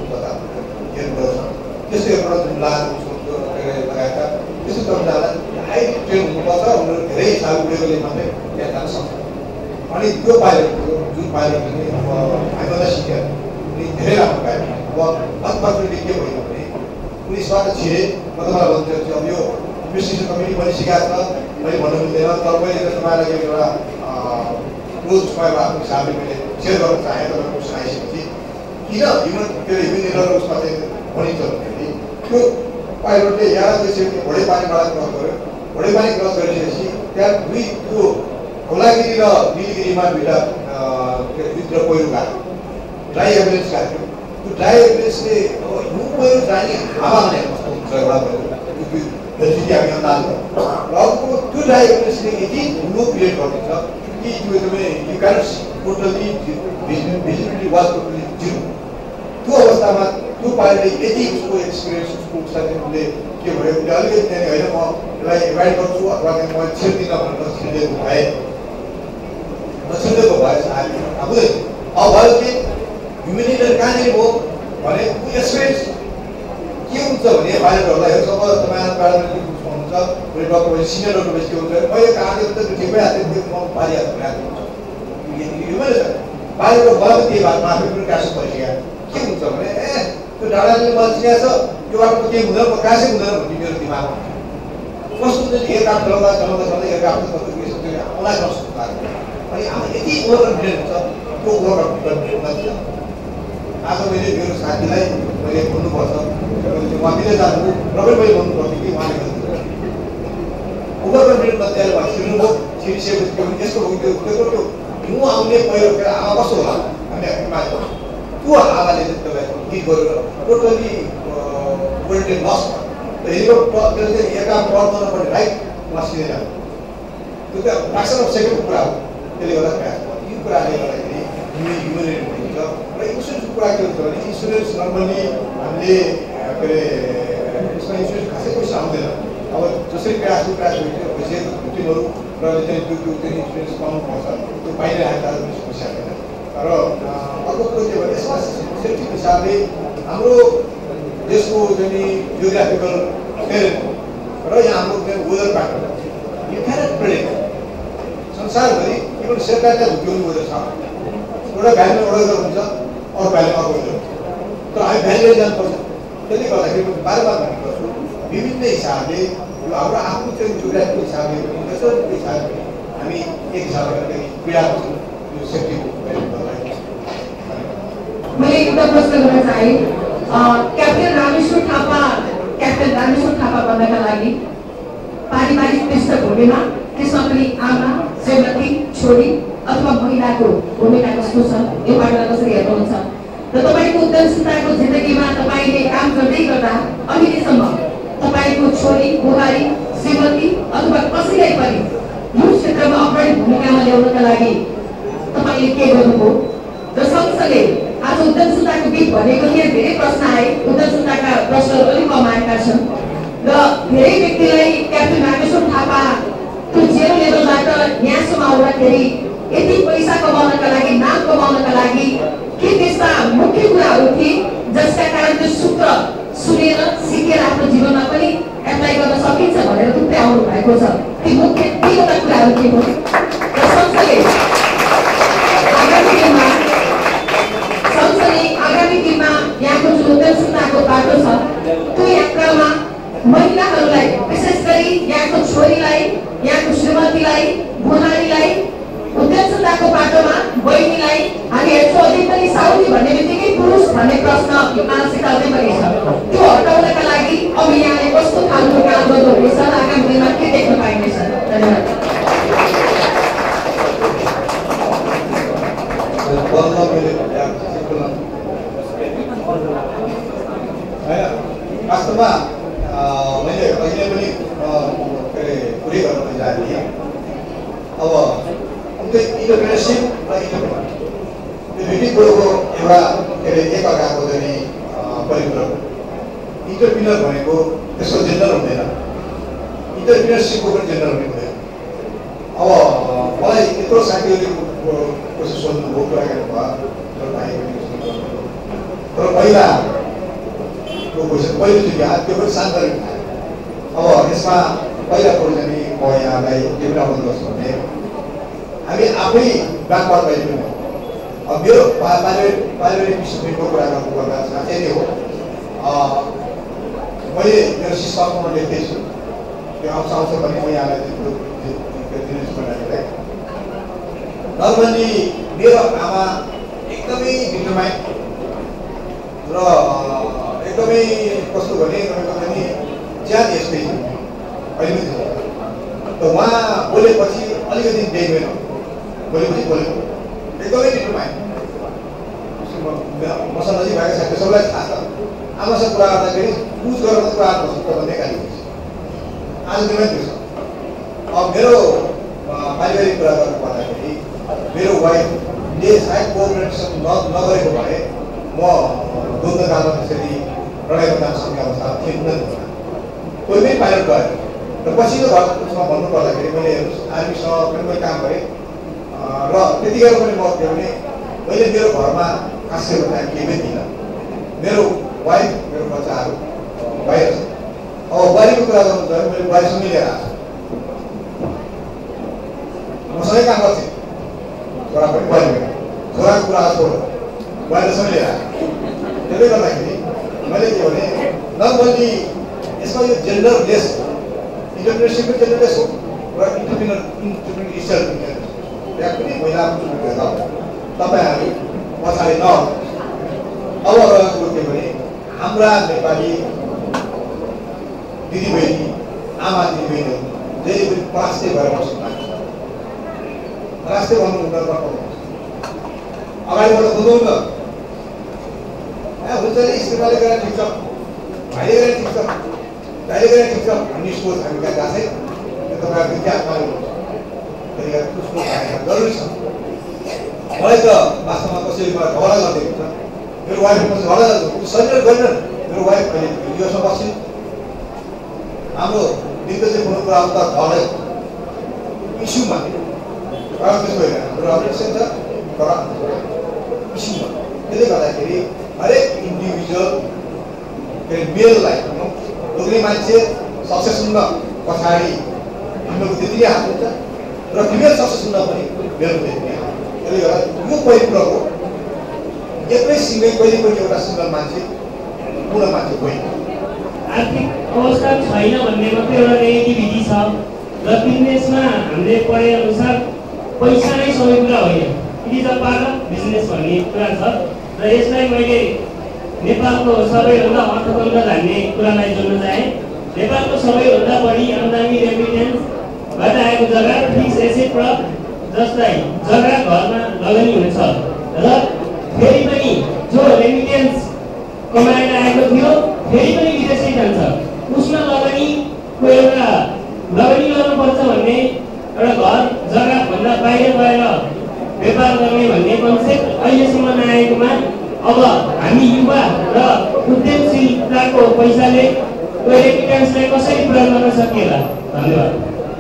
त्यस्तै एउटा जुन लगाएका त्यस्तो कर्मचारीलाई हाई ट्रेन हुनुपर्छ उनीहरू धेरै हिसाबले उडेकोले मात्रै त्यहाँ जान सक्छ अनि त्यो पाइलटको जुन पाइलट हामीलाई सिक्यो उनी धेरै राम्रो पाइलट अब अनफर्चुनेटली के भयो भने उनी स्वाद छिरे म तपाईँलाई भन्छु अब यो इन्भेस्टिगेसन कमिटी पनि सिकाएको छ मैले भन्नु मिल्दैन तर मैले तपाईँलाई एउटा क्लोज उपायमा आफ्नो हिसाबले मैले सेयर गर्न चाहेँ तपाईँको क्वेसन आइसकेपछि किन ह्युमन के अरे ह्युमन एरर उसमा चाहिँ भनिन्छ भन्दाखेरि त्यो पाइलटले यहाँ त्यसरी घोडे पानीबाट क्रस गर्यो घोडे पानी क्रस गरिसकेपछि त्यहाँ त्यो धौलागिरी र निलगिरीमा भित्र पहिरो गएको ड्राई एम्बुलेन्स गएको थियो त्यो ड्राई एम्बुलेन्सले हिउँ पहिरो जाने हावा हुने अवस्था हुन्छ एउटा भेलिडिटी हामी अन्दाज गर्छौँ र अर्को त्यो ड्राई एम्बुलेन्सले यति धुलो क्रिएट गरिदिन्छ कि त्यो एकदमै you cannot totally visibility was totally zero त्यो अवस्थामा त्यो पाइलटले यति उसको एक्सपिरियन्स उसको उसले के के भयो उसले अलिकति त्यहाँदेखि होइन म यसलाई एभाइड गर्छु अथवा म छिर्दिनँ भनेर छिर्दिएको भए नछिर्दिएको भए आफूले अब भयो कि ह्युमेनिटेरियन कहाँनिर हो भने एक्सपिरियन्स के हुन्छ भने पाइलटहरूलाई जब तपाईँ प्यारामेडिक हुनुहुन्छ डक्टर सिनियर डक्टर भएपछि के हुन्छ मैले कहाँले त ठिक भइहाल्थ्यो त्यो म पारिहाल्छु पाइलट भयो त्यही बाटो आफै पनि कासो भइसक्यो के हुन्छ भने त्यो डाँडाले मलाई चिनाएको छ यो बाटो केही हुँदैन म कासै हुँदैन भन्ने मेरो दिमागमा कस्तो हुन्छ एयरक्राफ्ट चलाउँदा एयरक्राफ्ट आउँला नसक्छ अनि अब यति ओभर कन्फिडेन्ट हुन्छ त्यो ओभर कन्फिडेन्ट आज मैले मेरो साथीलाई मैले भन्नुपर्छ उहाँ दिँदै जानु र पनि मैले भन्नुपर्छ कि उहाँले ओभर कन्फिडेन्ट नदिएर उहाँ छिर्नुभयो छिरिसकेपछि यस्तो हो त्यो हिउँ आउने पहिरो आमा कस्तो होला भन्ने त्यो आवाले चाहिँ तपाईँको गीत गरेर टोटली वेल्टे लस हेलिकप्टर एयरक्राफ्ट पर्दैन पर्ने राइट उहाँ सिधै जानु त्यो त फ्रेक्सन अफ सेकेन्डको कुरा हो त्यसले गर्दा यो कुराले गर्दाखेरि ह्युमेनिटेरियन हुन्छ र इन्सुरेन्सको कुरा के हुन्छ भने इन्सुरेन्स नर्मली हामीले के अरे यसमा इन्सुरेन्स खासै पैसा आउँदैन अब जसरी क्रास भइसकेको भिक्टिमहरू र चाहिँ त्यो इन्सुरेन्स पाउनुपर्छ त्यो पाइरहेको पैसा छैन र अर्को कुरो के भने यसमा सेफ्टी हिसाबले हाम्रो देशको चाहिँ जियोग्राफिकल टेरेन र यहाँ हाम्रो weather pattern you cannot predict संसारभरि इभन सरकारले झुक्याउनु वेदर छ एउटा भ्यालुमा एउटा वेदर हुन्छ अर्को भ्यालुमा अर्को वेदर तर हामी भ्यालुले जानुपर्छ त्यसले गर्दाखेरि म बार भन्ने गर्छु विभिन्न हिसाबले हाम्रो आफ्नो चाहिँ जियोग्राफीको हिसाबले नेचरको हिसाबले हामी एक हिसाबले पीडा गर्छौँ यो सेफ्टीको मैले एउटा प्रश्न गर्न चाहे क्याप्टेन रामेश्वर थापा बन्नका लागि पारिवारिक पृष्ठभूमिमा त्यसमा पनि आमा श्रीमती छोरी अथवा महिलाको भूमिका कस्तो छ यो बाटोलाई कसरी हेर्नुहुन्छ र तपाईँको उद्यमशीलताको जिन्दगीमा तपाईँले काम गर्दै गर्दा अहिलेसम्म तपाईँको छोरी बुहारी श्रीमती अथवा कसैलाई पनि यो क्षेत्रमा अग्रणी भूमिकामा ल्याउनका लागि तपाईँले के गर्नुभयो र सँगसँगै आज उद्यमशीलताको गीत भनेको यहाँ धेरै प्रश्न आए उद्यमशीलताका प्रश्नहरू अलिक कम आएका छन् र धेरै व्यक्तिलाई क्याप्टेन रामेश्वर थापा त्यो जेरो लेभलबाट यहाँसम्म आउँदाखेरि यति पैसा कमाउनका लागि नाम कमाउनका लागि के त्यस्ता मुख्य कुराहरू थिए जसका कारण त्यो सूत्र सुनेर सिकेर आफ्नो जीवनमा पनि एप्लाई गर्न सकिन्छ भनेर थुप्रै आउनु भएको छ ती मुख्य तीनवटा कुराहरू के हो र सँगसँगै आगामी दिनमा यहाँको जुन उद्यमशीलताको बाटो छ त्यो यात्रामा महिलाहरूलाई विशेष गरी यहाँको छोरीलाई यहाँको श्रीमतीलाई बुहारीलाई उद्यमशीलताको बाटोमा बहिनीलाई हामी हेर्छौँ अझै पनि साउदी भन्ने बित्तिकै पुरुष भन्ने प्रश्न मानसिकता अझै पनि छ त्यो हटाउनका लागि अब यहाँले कस्तो खालको काम गर्नुहुनेछ आगामी दिनमा के देख्न पाइनेछ धन्यवाद वास्तवमा मैले अहिले पनि के अरे पुरै गर्न जाने अब इन्टरप्रेनरसिप र इन्टरप्रेनर यो दुईटै कुरोको एउटा के अरे एक अर्काको चाहिँ परिपूरक इन्टरप्रेनर भनेको त्यसको जेन्डर हुँदैन इन्टरप्रेनरसिपको पनि जेन्डर हुने हुँदैन अब मलाई यत्रो साथीहरूले कसो सोध्नुभयो कुरा गर्नुभयो तर पहिलाको क्वेसन पहिलोचोटि त्यो पनि सान्दर्भिक अब यसमा पहिला कुरो चाहिँ म यहाँलाई के पनि अवगत गर्छु भने हामी आफै ब्याकवर्ड भइ पनि अब मेरो पारिवारिक विश्वको कुरा गर्नुपर्दा साँच्चै नै हो मैले मेरो सिस्टममा लेख्दैछु त्यो आउँछ भने म यहाँलाई दिनुहोस् बनाएर नर्मली मेरो आमा एकदमै डिटरमाइन्ड र एकदमै कस्तो भने तपाईँको पनि ज्यान यस्तै अहिले त उहाँ बोलेपछि अलिकति देख्दैन बोलेपछि बोलेको एकदमै डिटरमाइन्ड मसँग नजिक भएको साथी सबैलाई थाहा छ आमासँग कुरा गर्दाखेरि बुझ गरेर कुरा गर्नु भन्ने गाली आज दिनमा त्यो छ अब मेरो पारिवारिक कुरा गर्नु पर्दाखेरि मेरो वाइफले सायद कोअपरेसन नगरेको भए म दुधकालमा त्यसरी लडाइँमा जान सक्ने अवस्था थिएन कोही पनि पाइलट गएर र पछिल्लो घरमा भन्नु पर्दाखेरि मैले आर्मीसँग पनि मैले काम गरेँ र त्यतिखेर पनि म के भने मैले मेरो घरमा खासै भन्दा केही पनि थिइनँ। मेरो वाइफ मेरो बच्चाहरू बाहिर छ। अब बुहारीको कुरा गर्नु छ भने मैले बुहारीसँगै लिएर आएको मसँगै काम गर्थेँ। छोरा पनि बुहारी छोराको कुरा छोड्नु बुहारीसँगै लिएर आएको। त्यसले गर्दाखेरि मैले के भने नर्मल्ली यसमा यो जेन्डरलेस इन्टरप्रेनरसिप जेन्डरलेस हो र इन्टरप्रेन्योरियल त्यहाँ पनि महिलाको भेदभाव तपाईँहरू पछाडि न। अब रहेको के भने हाम्रा नेपाली दिदीबहिनी आमा दिदीबहिनीहरू जहिले पनि परास्तै भएर बस्नु भएको छ। परास्तै भन्नु अगाडिबाट बुझाउनु हुन्छ नि स्त्रीले गरेर ठिक छ भाइले गरेर ठिक छ दाइले गरेर ठिक छ भन्ने सोच हामी कहाँ गएको छैन। त्यो तपाईँहरूको इतिहासमा उसको जरुरी छ। मलाई त वास्तवमा कसैले मलाई झगडा गर्दै हुन्छ मेरो वाइफ झगडा गर्छ शरीर गरेन मेरो वाइफ अहिले भिडियोसँग बस्छन्। हाम्रो दिग्गज कुरो कुरा त झगडा इस्युमा त्यसो होइन हाम्रो अप्रेसन छ तर इस्युमा। त्यसले गर्दाखेरि हरेक इन्डिभिजुअल मेललाई लोग्ने मान्छे सक्सेस हुन पछाडि हिँड्नुको त्यति नै हात हुन्छ र फिमेल सक्सेस हुन पनि मेरो त्यति नै हात। त्यसले गर्दा यो पहिलो हो एक्लै सिङ्गै कहिले पनि एउटा सिङ्गल मान्छे पूर्ण मान्छे होइन। आर्थिक अवस्था छैन भन्ने मात्रै एउटा नेगेटिभिटी छ र बिजनेसमा हामीले पढे अनुसार पैसा नै सबै कुरा होइन। It is a part of business भन्ने कुरा छ र यसलाई मैले नेपालको सबैभन्दा अर्थतन्त्र जान्ने कुरालाई जोड्न चाहे। नेपालको सबैभन्दा बढी आम्दानी रेमिटेन्सबाट आएको जग्गा फिक्स एसेट र जसलाई जग्गा घरमा लगानी हुन्छ र फेरि पनि जो रेमिटेन्स कमाएर आएको थियो फेरि पनि विदेशै जान्छ उसमा लगानीको एउटा लगानी गर्नुपर्छ भन्ने एउटा घर जग्गाभन्दा बाहिर गएर व्यापार गर्ने भन्ने कन्सेप्ट अहिलेसम्म नआएकोमा अब हामी युवा र उद्यमशीलताको पैसाले त्यो रेमिटेन्सलाई कसरी प्रयोग गर्न सकिएला। धन्यवाद।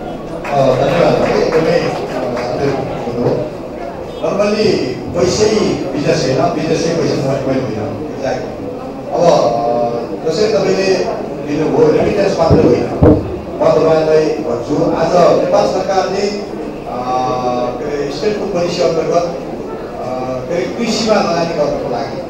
नर्मल्ली पैसै बिजनेस होइन बिजनेसै पैसा मैले होइन। अब जसरी तपाईँले लिनुभयो रेमिटेन्स मात्रै होइन म तपाईँलाई भन्छु आज नेपाल सरकारले स्टेटको पोलिसी अन्तर्गत कृषिमा लगानी गर्नको लागि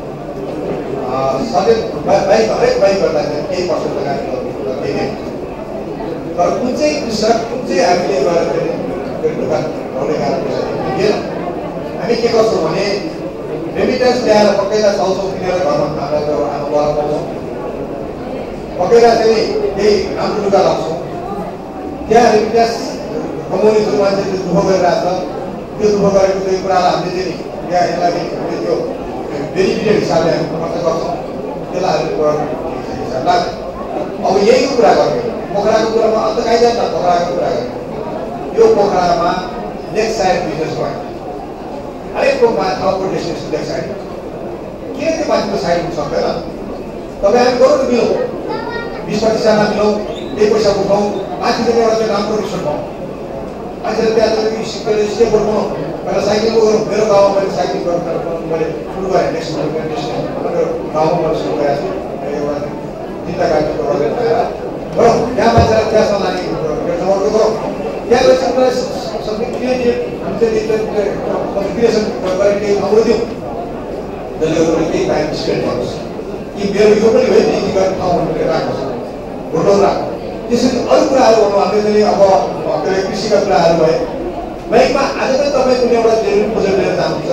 सधैँ हरेक बाइक गर्दाखेरि केही पर्सेन्ट लगानी गर्नु दिने तर कुन चाहिँ कृषक कुन चाहिँ हामीले गएर दोकान ढाउने कारण पैसा दिँदैन। हामी के गर्छौँ भने रेमिटेन्स ल्याएर पक्कैलाई चाउचाउ किनेर घरमा खाँदा त्यो आमा बाबा पाउँछौँ पक्कैलाई चाहिँ केही राम्रो लुगा लाउँछौँ। त्यहाँ रेमिटेन्स कमाउने जो मान्छेले दुःख गरिरहेको छ त्यो दुःख गरेको त्यो कुरालाई हामीले चाहिँ यहाँ यसलाई त्यो बेनिफिट हिसाबले हामी खर्च गर्छौँ त्यसलाई हामीले हिसाब लाग्छ। अब यहीको कुरा गर्ने पोखराको कुरामा अन्त कहीँ जान्छ पोखराको कुरा गर्ने यो पोखरामा लेक साइड बिजनेस भयो हरेकको ठाउँको डेस्टिनेसन लेक साइड किन त्यो मान्छेको साइड हुन सक्दैन। तपाईँ हामी गरौँ न मिलौँ 20-25जना मिलौँ त्यही पैसा उठाउँ मान्छेले एउटा चाहिँ राम्रो रिसोर्ट पाउँ मान्छेले त्यहाँ स्टेप बनाउँ पहिला साइक्लिङको गरौँ। मेरो गाउँमा मैले साइक्लिङ गर्नु मैले सुरु गरेँ नेक्स्ट मेरो गाउँमा मैले सुरु गरेको छु एउटा 3टा गाडी गरौँ त्यहाँ मान्छेलाई त्यहाँसम्म लाने अर्को गरौँ त्यहाँ गएर सबै क्रिएटिभ हामीले क्रिएसन गरेर केही ठाउँहरू दिउँ जसले गर्दा केही टाइम स्पेन्ड गर्नुहोस् कि मेरो यो पनि भयो नि गर्ने ठाउँहरू राख्नुहोस् होटल राख्नु। त्यसरी अरू कुराहरू गर्नु हामीले अब कृषिका कुराहरू भए ब्याङ्कमा आज पनि तपाईँ कुनै एउटा जेन्युन प्रोजेक्ट लिएर जानुहुन्छ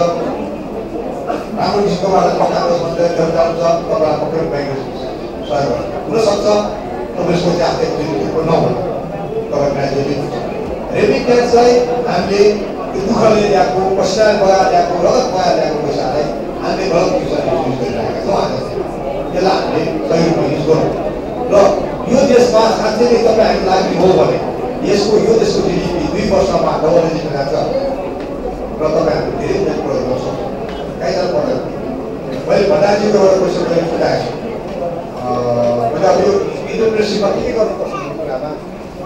राम्रो किसिमकोबाट पकाएको जानुहुन्छ तपाईँलाई पक्कै ब्याङ्कले सहयोग गर्छ हुनसक्छ तपाईँ सोचे आफ्नै नहुनु तपाईँ ग्रेजुएट रेमिटेन्सलाई हामीले दुःखले ल्याएको पसिना बगाएर ल्याएको रगत बगाएर ल्याएको पैसालाई हामीले गलत पैसा युज गरिरहेका छौँ। आज त्यसलाई हामीले सही रूपमा युज गरौँ र यो देशमा साँच्चै नै तपाईँ हामी लाग्ने हो भने यसको यो देशको जिडिपी 2 वर्षमा डबल डिजिटमा जान्छ र तपाईँहरू धेरै धेरै प्रयोग गर्न सक्छौँ कहीँ जानु पर्दैन। मैले भण्डारीजीको एउटा क्वेसन मैले सुनाएको छु मैले अब यो इन्टरप्रेनरसिपमा के गर्नुपर्छ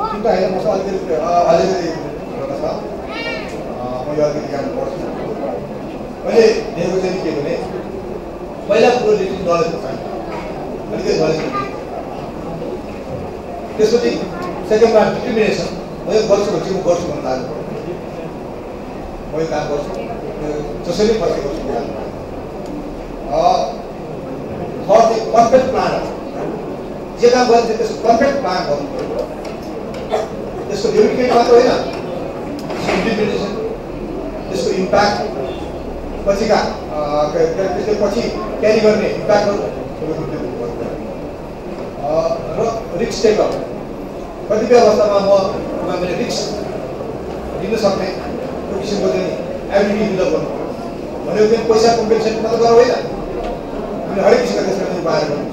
चिन्ता होइन मसँग अलिकति छ म यो अलिकति जानु पर्छ मैले देखेको चाहिँ के भने पहिला कुरो लिटिङ नलेज चाहिन्छ अलिकति नलेज त्यसपछि सेकेन्डमा डिटर्मिनेसन म यो गर्छु भने म गर्छु भन्नु लाग्यो म यो काम गर्छु जसरी फर्के गर्छु थर्ड पर्फेक्ट प्लान जे काम गर्छ त्यसको पर्फेक्ट प्लान गर्नु पर्यो त्यसको डेभलपमेन्ट मात्र होइन इम्प्लिमेन्टेसन त्यसको इम्प्याक्ट पछिका त्यसले पछि क्यारी गर्ने इम्प्याक्टहरू र रिस्क टेकअप कतिपय अवस्थामा मैले रिस्क लिन सक्ने त्यो किसिमको चाहिँ एबिलिटी डेभलप गर्नु भनेको चाहिँ पैसा कम्पेन्सेसन मात्र गरेर होइन हामीले हरेक किसिमका त्यसमा उपायहरू गर्नुपर्छ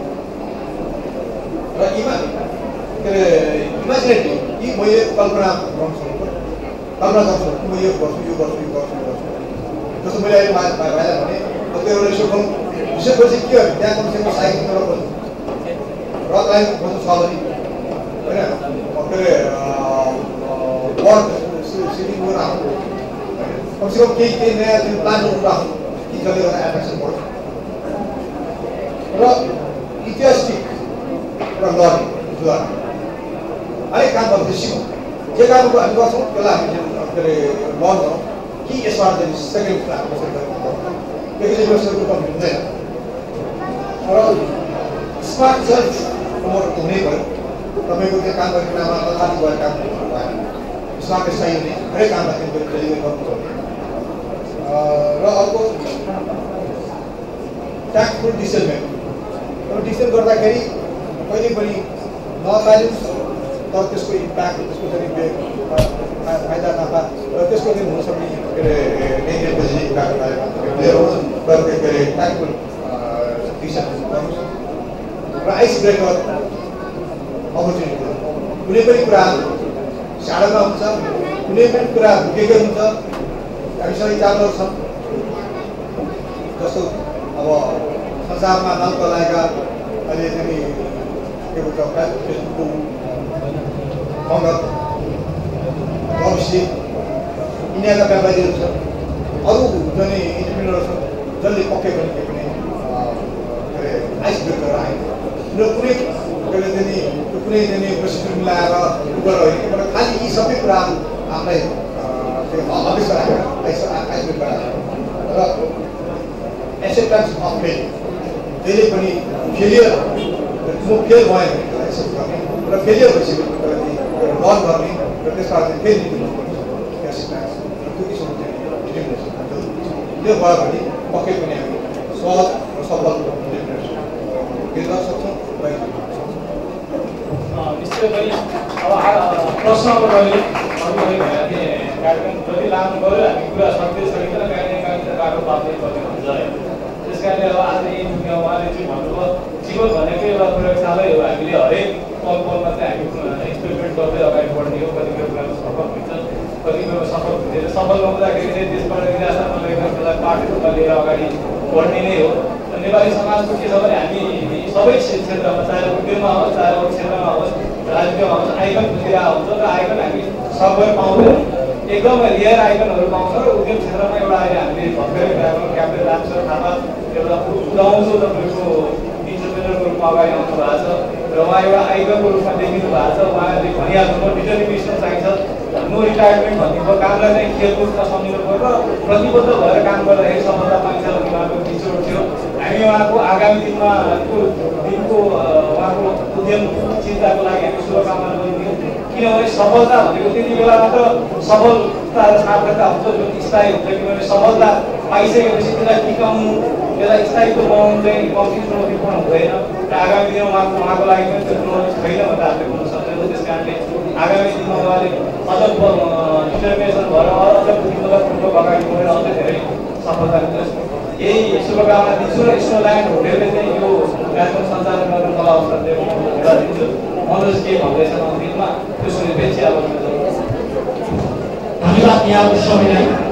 र के अरे इमेजिनेटिभ यी मैले कल्पना गर्नु सक्छु कल्पना गर्छु म यो गर्छु जस्तो मैले अहिले भाइलाई भने त्यो एउटा यसो गरौँ विशेष गरी चाहिँ के हो त्यहाँ कमसेकम साइकल एउटा रक लाइन बस्नु छ भने होइन के अरे वर्ड सिटिङ गरेर आउनु कमसेकम केही नयाँ त्यो प्लानहरू राख्नु कि जसले गर्दा एट्र्याक्सन बढ्छ र इतिहासिक एउटा लर्निङ हरेक काम गर्दा सिकौँ जे कामहरू हामी गर्छौँ त्यसलाई हामीले के अरे लर्न गरौँ कि यसबाट चाहिँ सेकेन्ड प्लान एकैचोटि हुँदैन र स्मार्ट सेल्फ प्रमोट हुनै पऱ्यो तपाईँको त्यो काम गर्ने बेलामा तथापि गएर काम भएन स्मार्ट स्थायी हुने हरेक कामलाई डेलिभरी गर्नुपर्ने र अर्को ट्याक्टफुल डिसिजन मेकिङ र डिसिजन गर्दाखेरि कहिले पनि नचालियोस् तर त्यसको इम्प्याक्ट त्यसको चाहिँ फाइदा नाफा र त्यसको चाहिँ हुनसक्ने के अरे नेगेटिभ पोजिटिभ इम्प्याक्ट तर के अरे ट्याक्टफुल डिसिजन गर्नुहोस् र आइस ब्रेकर अपर्च्युनिटी कुनै पनि कुरा साडोमा हुन्छ कुनै पनि कुरा भुकेकै हुन्छ हामीसँग इक्जाम्पल छन् जस्तो अब संसारमा नामका लागेका अहिले चाहिँ के भन्छ फेसबुकको मगत भविष्य यिनीहरूका व्यापारीहरू छन् अरू जने इन्टरप्रिनर छन् जसले पक्कै पनि के पनि के अरे आइस ब्रेकर आयो र कुनै कुनै प्रशिक्षण मिलाएर होइन खालि यी सबै कुरा आफूलाई अभ्यास राखेर आइस ब्रेकर र एक्सेप्टेन्स अफ फेल जहिले पनि फेलियर म फेल भएँ भने एक्सेप्ट गर्ने र फेलियर भइसक्यो लर्न गर्ने र त्यसबाट चाहिँ फेरि एक्सेप्टेन्स र त्यो किसिमको चाहिँ डिटर्मिनेसन त्यो भयो भने पक्कै पनि हामी सहज र सफल डिटर्मिनेसन गर्न सक्छौँ निश्चय पनि अब प्रश्नको मैले कार्यक्रम जति लामो गऱ्यो हामी कुरा सक्दै सकिँदैन काहीँ बाटो पाउँदै पर्ने हुन्छ है त्यस कारणले अब आज यही उहाँले चाहिँ भन्नुभयो जीवन भनेको एउटा प्रयोगशालै हो हामीले हरेक पलमा चाहिँ हामी एक्सपेरिमेन्ट गर्दै अगाडि बढ्ने हो कतिपय कुरामा सफल हुन्छ कतिपय सफल हुँदैन सफल नहुँदाखेरि चाहिँ त्यसबाट निराशामा लगेर त्यसलाई पाठहरूमा लिएर अगाडि बढ्ने नै हो नेपाली समाजको के छ भने हामी सबै क्षेत्रमा चाहे उद्योगमा होस् चाहे अरू क्षेत्रमा होस् राजनीतिमा होस् आइकन खोजिरहेको हुन्छ र आइकन हामी सबैले पाउँदैन एकदमै रियर आइकनहरू पाउँछ र उद्योग क्षेत्रमा एउटा अहिले हामीले भर्खरै गएको क्याप्टेन रामशर थापा एउटा उदाउँछौँ तपाईँको इन्टरप्रेनरको रूपमा अगाडि आउनु भएको छ र उहाँ एउटा आइकनको रूपमा देखिनु भएको छ उहाँले भनिहाल्नुभयो डिटर्मिनेसन चाहिन्छ नो रिटायरमेन्ट भन्ने कामलाई चाहिँ खेलकुदमा सम्झिनु पर्यो र प्रतिबद्ध भएर काम गर्दाखेरि सफलता पाइन्छ भन्ने उहाँको निचोड थियो हामी उहाँको आगामी दिनको उहाँको उद्यम चिन्ताको लागि हामी शुभकामना गरिदियौँ किनभने सफलता भनेको त्यति बेला मात्र सफलता र सार्थकता हुन्छ जुन स्थायी हुन्छ किनभने सफलता पाइसकेपछि त्यसलाई टिकाउनु त्यसलाई स्थायित्व बनाउनु चाहिँ कम्ती चुनौतीपूर्ण हुँदैन र आगामी दिनमा उहाँको लागि पनि त्यो चुनौती छैन भन्दा हामीले भन्न सक्दैनौँ त्यस कारणले आगामी दिनमा उहाँले अझ डिटर्मिनेसन भएर अझ बुद्धिमत्तापूर्वक अगाडि बढेर अझ धेरै सफलता मिलोस् यही शुभकामना दिन्छु र स्नोल्यान्ड होटेलले चाहिँ यो कार्यक्रम सञ्चालन गर्न मलाई अवसर दिएको दिन्छु मनोज के भन्दैछन् अन्तिममा त्यो सुनेपछि अब धन्यवाद यहाँको सबैलाई